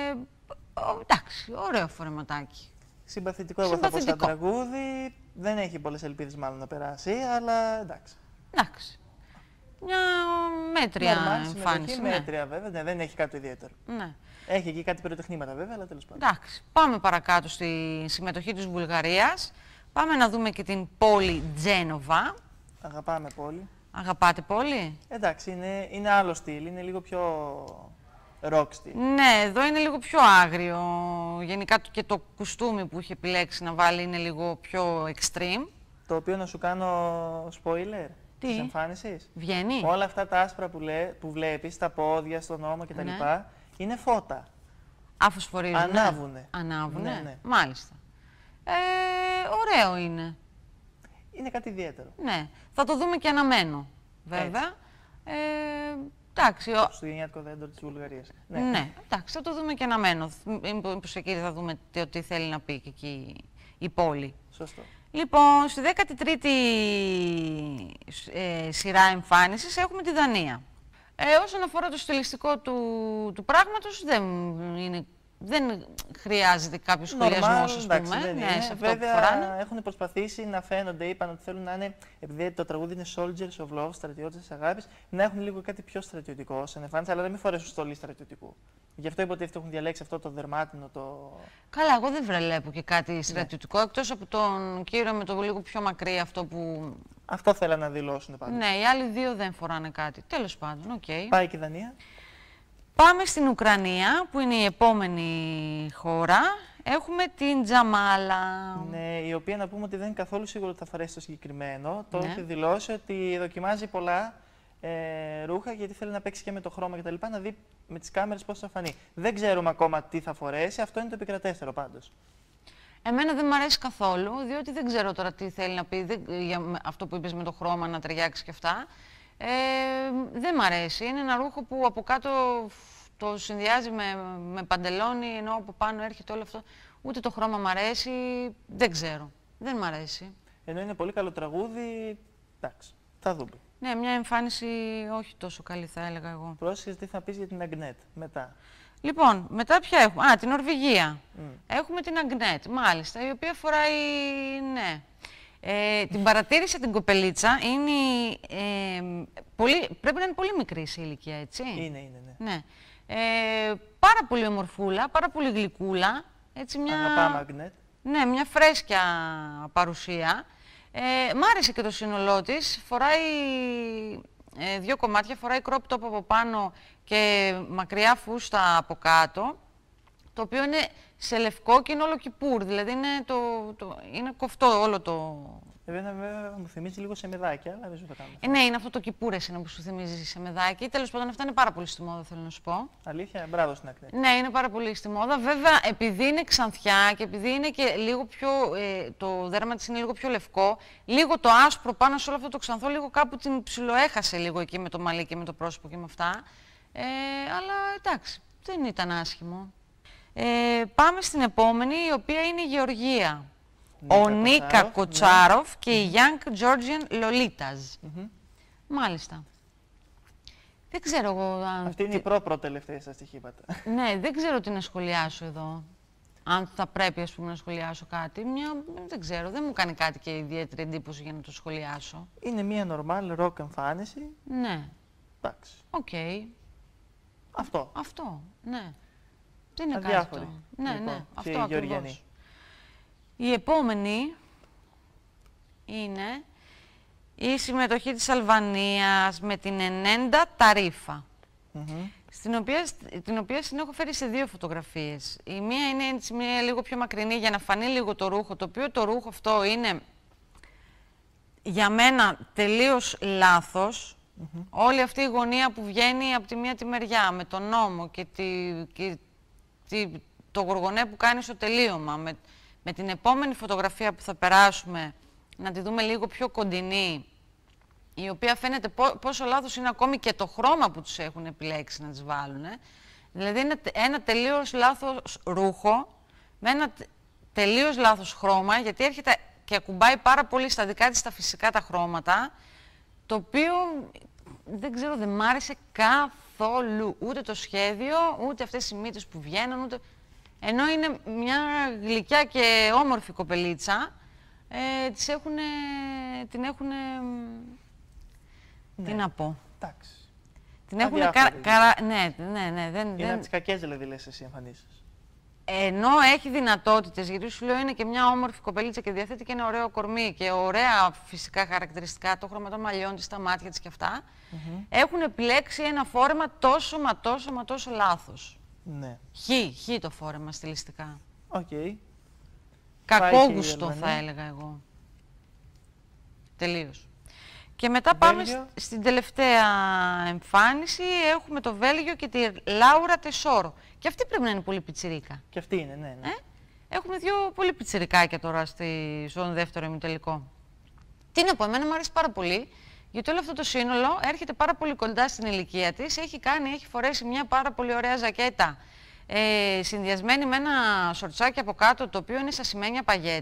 εντάξει, ωραίο φορεματάκι. Συμπαθητικό, εγώ θα πω σαν τραγούδι. Δεν έχει πολλές ελπίδες μάλλον να περάσει, αλλά εντάξει. Εντάξει. Μια μέτρια Νορμάλ, εμφάνιση. Ναι. Μέτρια βέβαια, ναι, δεν έχει κάτι ιδιαίτερο. Ναι. Έχει εκεί κάτι πυροτεχνήματα βέβαια, αλλά τέλος πάντων. Εντάξει, πάμε παρακάτω στη συμμετοχή της Βουλγαρίας. Πάμε να δούμε και την πόλη Τζένοβα. Αγαπάμε πόλη. Αγαπάτε πόλη? Εντάξει, είναι, είναι άλλο στυλ, είναι λίγο πιο rock στυλ. Ναι, εδώ είναι λίγο πιο άγριο. Γενικά και το κουστούμι που είχε επιλέξει να βάλει είναι λίγο πιο extreme. Το οποίο να σου κάνω spoiler. Τι? Της εμφάνισης. Βγαίνει. Όλα αυτά τα άσπρα που, λέ, που βλέπεις, στα πόδια, στον ώμο κτλ. Ναι. Είναι φώτα. Αφοσφορίζουν. Ανάβουνε. Ανάβουνε. Ναι, ναι. Μάλιστα. Ε, ωραίο είναι. Είναι κάτι ιδιαίτερο. Ναι. Θα το δούμε και αναμένο, βέβαια. Ε, εντάξει. Το χριστουγεννιάτικο δέντρο της Βουλγαρίας. Ναι. ναι. Εντάξει, θα το δούμε και αναμένο. Μήπως εκεί θα δούμε τι θέλει να πει και εκεί η πόλη. Σωστό. Λοιπόν, στη δέκατη τρίτη ε, σειρά εμφάνισης έχουμε τη Δανία. Ε, όσον αφορά το στιλιστικό του, του πράγματος, δεν, είναι, δεν χρειάζεται κάποιο σχολιασμό, ας πούμε. Εντάξει, δεν ναι, είναι. σε αυτό Βέβαια, που φοράνε. έχουν προσπαθήσει να φαίνονται, είπαν ότι θέλουν να είναι, επειδή το τραγούδι είναι Soldiers of Love, στρατιώτες της αγάπης, να έχουν λίγο κάτι πιο στρατιωτικό σαν εμφάνιση, αλλά να μην φορέσουν στολή στρατιωτικού. Γι' αυτό υποτίθεται έχουν διαλέξει αυτό το δερμάτινο. Το... Καλά, εγώ δεν βλέπω και κάτι στρατιωτικό, ναι. Εκτός από τον κύριο με το λίγο πιο μακρύ αυτό που... Αυτό θέλαν να δηλώσουν πάντως. Ναι, οι άλλοι δύο δεν φοράνε κάτι. Τέλος πάντων, οκ. Okay. Πάει και η Δανία. Πάμε στην Ουκρανία, που είναι η επόμενη χώρα. Έχουμε την Τζαμάλα. Ναι, η οποία να πούμε ότι δεν είναι καθόλου σίγουρο ότι θα φορέσει το συγκεκριμένο. Το Ναι. έχει δηλώσει ότι δοκιμάζει πολλά ε, ρούχα γιατί θέλει να παίξει και με το χρώμα κτλ. Να δει με τις κάμερες πώς θα φανεί. Δεν ξέρουμε ακόμα τι θα φορέσει, αυτό είναι το επικρατέστερο πάντως. Εμένα δεν μου αρέσει καθόλου, διότι δεν ξέρω τώρα τι θέλει να πει δεν, για αυτό που είπες με το χρώμα, να ταιριάξει και αυτά. Ε, δεν μ' αρέσει. Είναι ένα ρούχο που από κάτω το συνδυάζει με, με παντελόνι, ενώ από πάνω έρχεται όλο αυτό. Ούτε το χρώμα μ' αρέσει, δεν ξέρω. Δεν μ' αρέσει. Ενώ είναι πολύ καλό τραγούδι, εντάξει, θα δούμε. Ναι, μια εμφάνιση όχι τόσο καλή θα έλεγα εγώ. Πρόσεχε τι θα πεις για την Αγνέτ μετά. Λοιπόν, μετά ποια έχουμε. Α, την Νορβηγία. Mm. Έχουμε την Αγνέτ, μάλιστα, η οποία φοράει, ναι. Ε, την παρατήρησα την κοπελίτσα, είναι, ε, πολύ, πρέπει να είναι πολύ μικρή σε ηλικία, έτσι. Είναι, είναι, ναι. ναι. Ε, πάρα πολύ ομορφούλα, πάρα πολύ γλυκούλα. Έτσι μια... Αγαπάμε Αγνέτ. Ναι, μια φρέσκια παρουσία. Ε, μ' άρεσε και το σύνολό της. Φοράει ε, δύο κομμάτια, φοράει crop top από πάνω και μακριά φούστα από κάτω, το οποίο είναι σε λευκό και είναι όλο κιπούρ, δηλαδή είναι, το, το, είναι κοφτό όλο το... Βέβαια, βέβαια μου θυμίζει λίγο σε μεδάκια, αλλά δεν σου θα κάνω. Ε, ναι, είναι αυτό το κιπούρ εσένα που σου θυμίζει σε μεδάκι. Τέλος πάντων, αυτά είναι πάρα πολύ στη μόδα, θέλω να σου πω. Αλήθεια, μπράβο στην Αγνέτ. Ναι, είναι πάρα πολύ στη μόδα. Βέβαια, επειδή είναι ξανθιά και επειδή είναι και λίγο πιο, ε, το δέρμα της είναι λίγο πιο λευκό, λίγο το άσπρο πάνω σε όλο αυτό το ξανθό, λίγο κάπου την ψιλοέχασε λίγο εκεί με το μαλλί και με το πρόσωπο και με αυτά. Ε, αλλά εντάξει, δεν ήταν άσχημο. Ε, πάμε στην επόμενη, η οποία είναι η Γεωργία. Ο Νίκα Κοτσάροφ ναι. και η Young Georgian Lolitas. Mm-hmm. Μάλιστα. Δεν ξέρω εγώ αν... Αυτή είναι η προ-προ-τελευταία στα στοιχήματα. Ναι, δεν ξέρω τι να σχολιάσω εδώ. Αν θα πρέπει, ας πούμε, να σχολιάσω κάτι. Μια... Δεν ξέρω, δεν μου κάνει κάτι και ιδιαίτερη εντύπωση για να το σχολιάσω. Είναι μια normal rock εμφάνιση. Ναι. Εντάξει. Οκ. Okay. Αυτό. Αυτό, ναι. Δεν είναι Αδιάφορη. κάτι αυτό. Ναι, λοιπόν, ναι, αυτό ακριβώς. Γεωργιανή. Η επόμενη είναι η συμμετοχή της Αλβανίας με την ενενήντα Ταρίφα, mm-hmm. στην οποία, την οποία την έχω φέρει σε δύο φωτογραφίες. Η μία είναι έτσι, μία λίγο πιο μακρινή για να φανεί λίγο το ρούχο, το οποίο το ρούχο αυτό είναι για μένα τελείως λάθος. Mm-hmm. Όλη αυτή η γωνία που βγαίνει από τη μία τη μεριά με τον νόμο και, τη, και τη, το γοργονέ που κάνει στο τελείωμα, με, με την επόμενη φωτογραφία που θα περάσουμε, να τη δούμε λίγο πιο κοντινή, η οποία φαίνεται πόσο λάθος είναι ακόμη και το χρώμα που τους έχουν επιλέξει να τις βάλουν. Δηλαδή είναι ένα τελείως λάθος ρούχο, με ένα τελείως λάθος χρώμα, γιατί έρχεται και ακουμπάει πάρα πολύ στα δικά της τα φυσικά τα χρώματα, το οποίο δεν ξέρω, δεν μ' άρεσε καθόλου. Ούτε το σχέδιο, ούτε αυτές οι μύτες που βγαίνουν, ούτε... Ενώ είναι μια γλυκιά και όμορφη κοπελίτσα, ε, τις έχουνε, την έχουνε... Ναι. Τι να πω. Εντάξει. Την έχουνε κα, καρα... Ναι, ναι, ναι. Δεν, είναι δεν... από τις κακές δηλαδή λες εσύ εμφανίσεις. Ενώ έχει δυνατότητες, γιατί σου λέω είναι και μια όμορφη κοπελίτσα και διαθέτει και ένα ωραίο κορμί και ωραία φυσικά χαρακτηριστικά, το χρώμα των μαλλιών της, τα μάτια της και αυτά, mm-hmm. έχουν επιλέξει ένα φόρεμα τόσο μα τόσο μα τόσο λάθος. Ναι. Χ, χ το φόρεμα στιλιστικά. Οκ. Okay. Κακόγουστο θα έλεγα εγώ. Τελείως. Και μετά πάμε Βέλγιο. στην τελευταία εμφάνιση, έχουμε το Βέλγιο και τη Λάουρα Τεσόρο. Και αυτή πρέπει να είναι πολύ πιτσιρίκα. Και αυτή είναι, ναι. ναι. Ε? Έχουμε δύο πολύ πιτσιρικάκια τώρα στη, στον δεύτερο ημιτελικό. Τι να πω, εμένα μου αρέσει πάρα πολύ, γιατί όλο αυτό το σύνολο έρχεται πάρα πολύ κοντά στην ηλικία της. Έχει κάνει, έχει φορέσει μια πάρα πολύ ωραία ζακέτα, ε, συνδυασμένη με ένα σορτσάκι από κάτω, το οποίο είναι σαν σημαίνια παγέτα.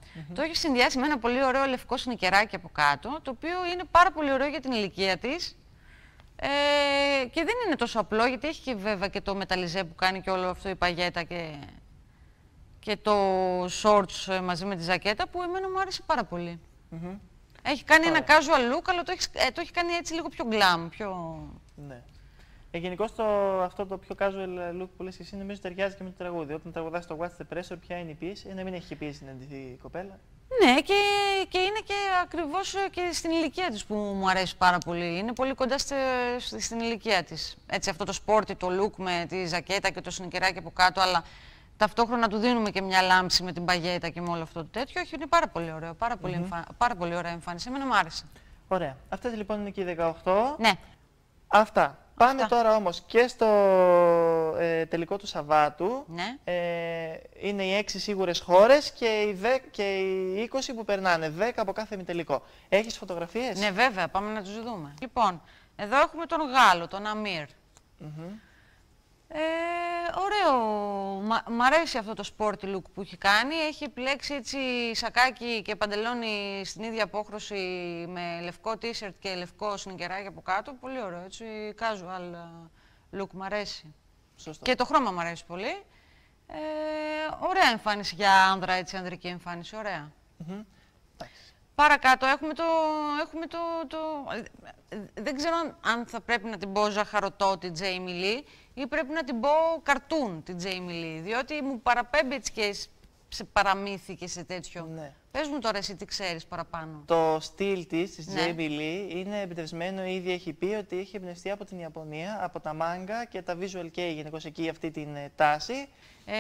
Mm-hmm. Το έχει συνδυάσει με ένα πολύ ωραίο λευκό σνικεράκι από κάτω, το οποίο είναι πάρα πολύ ωραίο για την ηλικία της. Ε, και δεν είναι τόσο απλό, γιατί έχει και βέβαια και το μεταλλιζέ που κάνει και όλο αυτό η παγέτα και, και το shorts μαζί με τη ζακέτα, που εμένα μου άρεσε πάρα πολύ. Mm-hmm. Έχει κάνει Άρα. ένα casual look, αλλά το έχει, ε, το έχει κάνει έτσι λίγο πιο glam. Πιο... Ναι. Ε, γενικώς το, αυτό το πιο casual look που λες εσύ νομίζω ταιριάζει και με το τραγούδι. Όταν τραγουδάς το What's the Pressure, ποια είναι η πίεση, να μην έχει πίεση να ντυθεί η κοπέλα. Ναι, και, και είναι και ακριβώς και στην ηλικία της που μου αρέσει πάρα πολύ. Είναι πολύ κοντά στε, στην ηλικία της. Έτσι, αυτό το sporty, το look με τη ζακέτα και το σνικεράκι από κάτω, αλλά ταυτόχρονα του δίνουμε και μια λάμψη με την παγέτα και με όλο αυτό το τέτοιο. Όχι, είναι πάρα πολύ ωραίο, πάρα πολύ, mm-hmm. εμφα... πάρα πολύ ωραία εμφάνιση. Εμένα μου άρεσε. Ωραία. Αυτές λοιπόν είναι και οι δεκαοκτώ. Ναι. Αυτά. Πάμε Αυτά. τώρα όμως και στο ε, τελικό του Σαββάτου. Ναι. Ε, είναι οι έξι σίγουρες χώρες και οι, δε, και οι είκοσι που περνάνε. δέκα από κάθε ημιτελικό. Έχεις φωτογραφίες? Ναι, βέβαια. Πάμε να τους δούμε. Λοιπόν, εδώ έχουμε τον Γάλλο, τον Αμίρ. Mm-hmm. Ε, ωραίο. Μα, μ' αρέσει αυτό το sporty look που έχει κάνει. Έχει επιλέξει έτσι σακάκι και παντελόνι στην ίδια απόχρωση με λευκό t-shirt και λευκό σνικεράκι από κάτω. Πολύ ωραίο, έτσι, casual look, μ' αρέσει. Σωστό. Και το χρώμα μ' αρέσει πολύ. Ε, ωραία εμφάνιση για άνδρα, έτσι, ανδρική εμφάνιση, ωραία. Mm-hmm. Παρακάτω έχουμε το, έχουμε το, το... Δεν ξέρω αν θα πρέπει να την πω ζαχαρωτό την Jamie Lee ή πρέπει να την πω καρτούν την Jamie Lee, διότι μου παραπέμπει έτσι και σε παραμύθι και σε τέτοιο. Ναι. Πες μου τώρα εσύ τι ξέρεις παραπάνω. Το στυλ της, της ναι. Jamie Lee, είναι εμπνευσμένο, ήδη έχει πει ότι έχει εμπνευστεί από την Ιαπωνία, από τα μάγκα και τα visual kei, γενικώς εκεί αυτή την ε, τάση. Ε,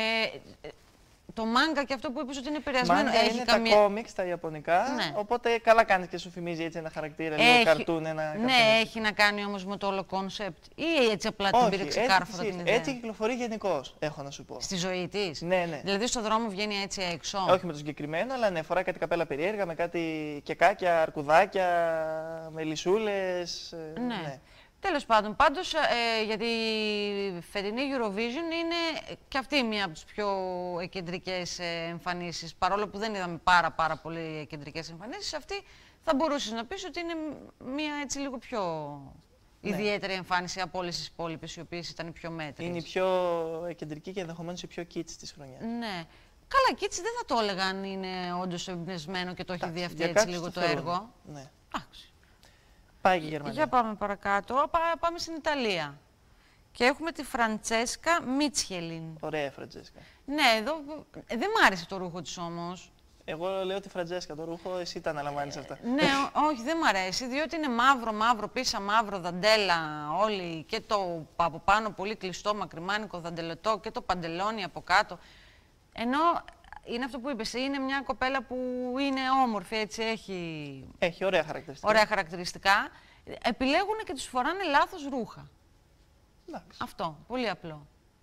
Το μάγκα και αυτό που είπες ότι είναι επηρεασμένο. Μάγκα έχει είναι καμία... τα κόμιξ, τα ιαπωνικά, ναι. οπότε καλά κάνεις και σου θυμίζει έτσι ένα χαρακτήρα, έχει... λίγο καρτούν, ένα Ναι, έχει να κάνει όμως με το όλο κόνσεπτ ή έτσι απλά την πήρε ξεκάρφωτα την ιδέα? Έτσι κυκλοφορεί γενικώς, έχω να σου πω. Στη ζωή της? Ναι, ναι. Δηλαδή στον δρόμο βγαίνει έτσι έξω? Όχι με το συγκεκριμένο, αλλά ναι, φοράει κάτι καπέλα περίεργα, με κάτι κεκάκια, αρκουδάκια, με λυσούλες, ναι. ναι. Τέλος πάντων, πάντως ε, για τη φετινή Eurovision είναι και αυτή μία από τις πιο κεντρικές ε, εμφανίσεις. Παρόλο που δεν είδαμε πάρα πάρα πολύ κεντρικές εμφανίσεις, αυτή θα μπορούσες να πεις ότι είναι μία έτσι λίγο πιο ναι. ιδιαίτερη εμφάνιση από όλες τις υπόλοιπες, οι οποίες ήταν οι πιο μέτριες. Είναι η πιο κεντρική και ενδεχομένως η πιο kids της χρονιάς. Ναι. Καλά, kids δεν θα το έλεγα αν είναι όντως εμπνευσμένο και το έχει δει αυτή έτσι λίγο το έργο. Ναι. Άξι. Πάει και η Γερμανία. Για πάμε παρακάτω. Πάμε στην Ιταλία. Και έχουμε τη Φραντσέσκα Μίτσχελιν. Ωραία Φραντσέσκα. Ναι, εδώ δεν μ' άρεσε το ρούχο της όμως. Εγώ λέω τη Φραντσέσκα το ρούχο, εσύ τα αναλαμβάνεις αυτά. Ε, ναι, όχι, δεν μ' αρέσει, διότι είναι μαύρο, μαύρο, πίσα μαύρο, δαντέλα όλοι και το από πάνω πολύ κλειστό, μακριμάνικο δαντελωτό και το παντελόνι από κάτω. Ενώ είναι αυτό που είπες, είναι μια κοπέλα που είναι όμορφη, έτσι, έχει... Έχει ωραία χαρακτηριστικά. Ωραία χαρακτηριστικά. Επιλέγουν και τους φοράνε λάθος ρούχα. Εντάξει. Αυτό, πολύ απλό.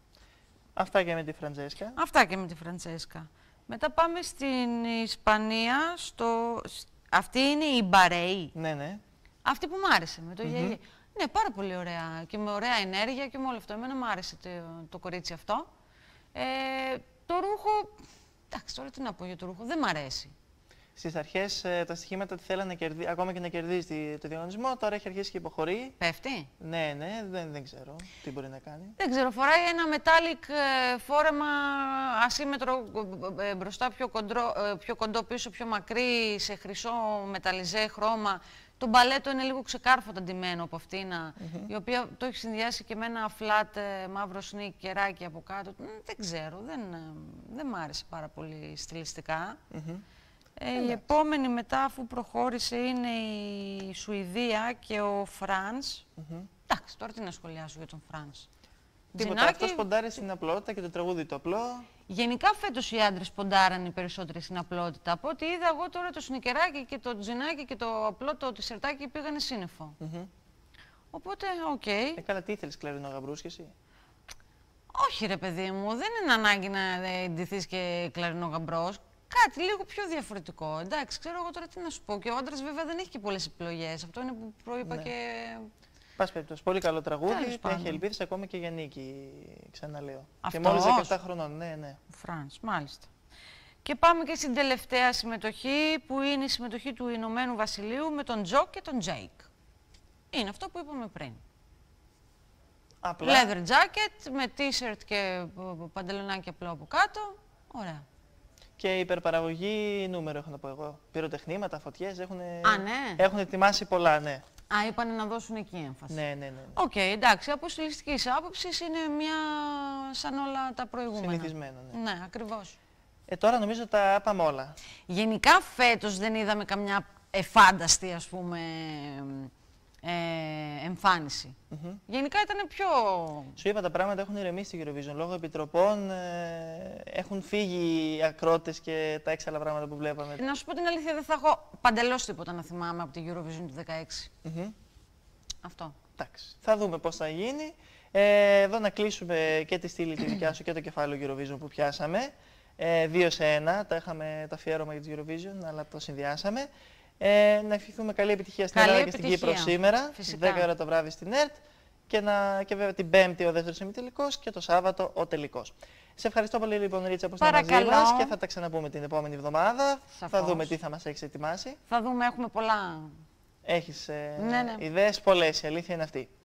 Αυτά και με τη Φραντσέσκα. Αυτά και με τη Φραντσέσκα. Μετά πάμε στην Ισπανία, στο... αυτή είναι η Μπαρέι. Ναι, ναι. Αυτή που μ' άρεσε, με το mm-hmm. γέλιο. Ναι, πάρα πολύ ωραία και με ωραία ενέργεια και με όλο αυτό. Εμένα μ' άρεσε το, το κορίτσι αυτό. Ε, το ρούχο... Εντάξει, τώρα τι να πω για το ρούχο, δεν μ' αρέσει. Στις αρχές τα στοιχήματα τη θέλανε να κερδί... ακόμα και να κερδίσει το διαγωνισμό, τώρα έχει αρχίσει και υποχωρεί. Πέφτει. Ναι, ναι, δεν, δεν ξέρω τι μπορεί να κάνει. Δεν ξέρω, φοράει ένα metallic φόρεμα ασύμετρο μπροστά, πιο, κοντρό, πιο κοντό, πίσω πιο μακρύ, σε χρυσό μεταλλιζέ χρώμα. Το μπαλέτο είναι λίγο ξεκάρφωτα ντυμένο από αυτήν, mm-hmm. η οποία το έχει συνδυάσει και με ένα flat μαύρο σνίκ κεράκι από κάτω. Δεν ξέρω, δεν, δεν μ' άρεσε πάρα πολύ στιλιστικά. Mm-hmm. ε, η επόμενη μετά, αφού προχώρησε, είναι η Σουηδία και ο Φρανς. Mm-hmm. Εντάξει, τώρα τι να σχολιάσω για τον Φρανς. Τίποτα, αυτός ποντάρει στην απλότητα και το τραγούδι το απλό. Γενικά φέτος οι άντρες ποντάραν οι περισσότεροι στην απλότητα. Από ό,τι είδα εγώ τώρα το σνικεράκι και το τζινάκι και το απλό το τισερτάκι πήγανε σύννεφο. Mm-hmm. Οπότε, οκ. Okay. Ε, καλά, τι ήθελες, κλαρινό γαμπρούς και εσύ? Όχι ρε παιδί μου, δεν είναι ανάγκη να ντυθείς και κλαρινό γαμπρός. Κάτι λίγο πιο διαφορετικό. Εντάξει, ξέρω εγώ τώρα τι να σου πω. Και ο άντρας βέβαια δεν έχει και πολλές επιλογές. Αυτό είναι που προείπα ναι. και... Πας περιπτώσει, πολύ καλό τραγούδι που έχει ελπίδες ακόμα και για νίκη, ξαναλέω. Αυτό, και μόλις δεκαεπτά χρονών, ναι, ναι. Ο Φρανς, μάλιστα. Και πάμε και στην τελευταία συμμετοχή, που είναι η συμμετοχή του Ηνωμένου Βασιλείου με τον Τζο και τον Τζέικ. Είναι αυτό που είπαμε πριν. Απλά. Leather jacket με t-shirt και παντελονάκι απλό από κάτω. Ωραία. Και υπερπαραγωγή νούμερο, έχω να πω εγώ. Πυροτεχνήματα, φωτιές, έχουν, Α, ναι. έχουν ετοιμάσει πολλά, ναι. Α, είπανε να δώσουν εκεί έμφαση. Ναι, ναι, ναι. Οκ, okay, εντάξει, από στιλιστικής άποψης είναι μια σαν όλα τα προηγούμενα. Συνηθισμένο, ναι. Ναι, ακριβώς. Ε, τώρα νομίζω τα πάμε όλα. Γενικά φέτος δεν είδαμε καμιά εφάνταστη, ας πούμε, ε, εμφάνιση. Mm-hmm. Γενικά ήταν πιο... Σου είπα, τα πράγματα έχουν ηρεμήσει στη Eurovision. Λόγω επιτροπών ε, έχουν φύγει οι ακρότες και τα έξι άλλα πράγματα που βλέπαμε. Να σου πω την αλήθεια, δεν θα έχω παντελώς τίποτα να θυμάμαι από τη Eurovision του δεκαέξι. Mm-hmm. Αυτό. Εντάξει. Θα δούμε πώς θα γίνει. Ε, εδώ να κλείσουμε και τη στήλη τη δικιά σου και το κεφάλαιο Eurovision που πιάσαμε. Ε, δύο σε ένα, τα είχαμε το αφιέρωμα για τη Eurovision, αλλά το συνδυάσαμε. Ε, να ευχηθούμε καλή επιτυχία στην Ελλάδα και στην Κύπρο σήμερα, δέκα ώρα το βράδυ στην ΕΡΤ, και, να, και βέβαια την Πέμπτη ο δεύτερος ημιτελικός και το Σάββατο ο τελικός. Σε ευχαριστώ πολύ, λοιπόν, Ρίτσα, που ήσασταν μαζί μας, και θα τα ξαναπούμε την επόμενη εβδομάδα. Σαφώς. Θα δούμε τι θα μας έχεις ετοιμάσει. Θα δούμε, έχουμε πολλά. Έχεις ε, ναι, ναι. ιδέες πολλές, η αλήθεια είναι αυτή.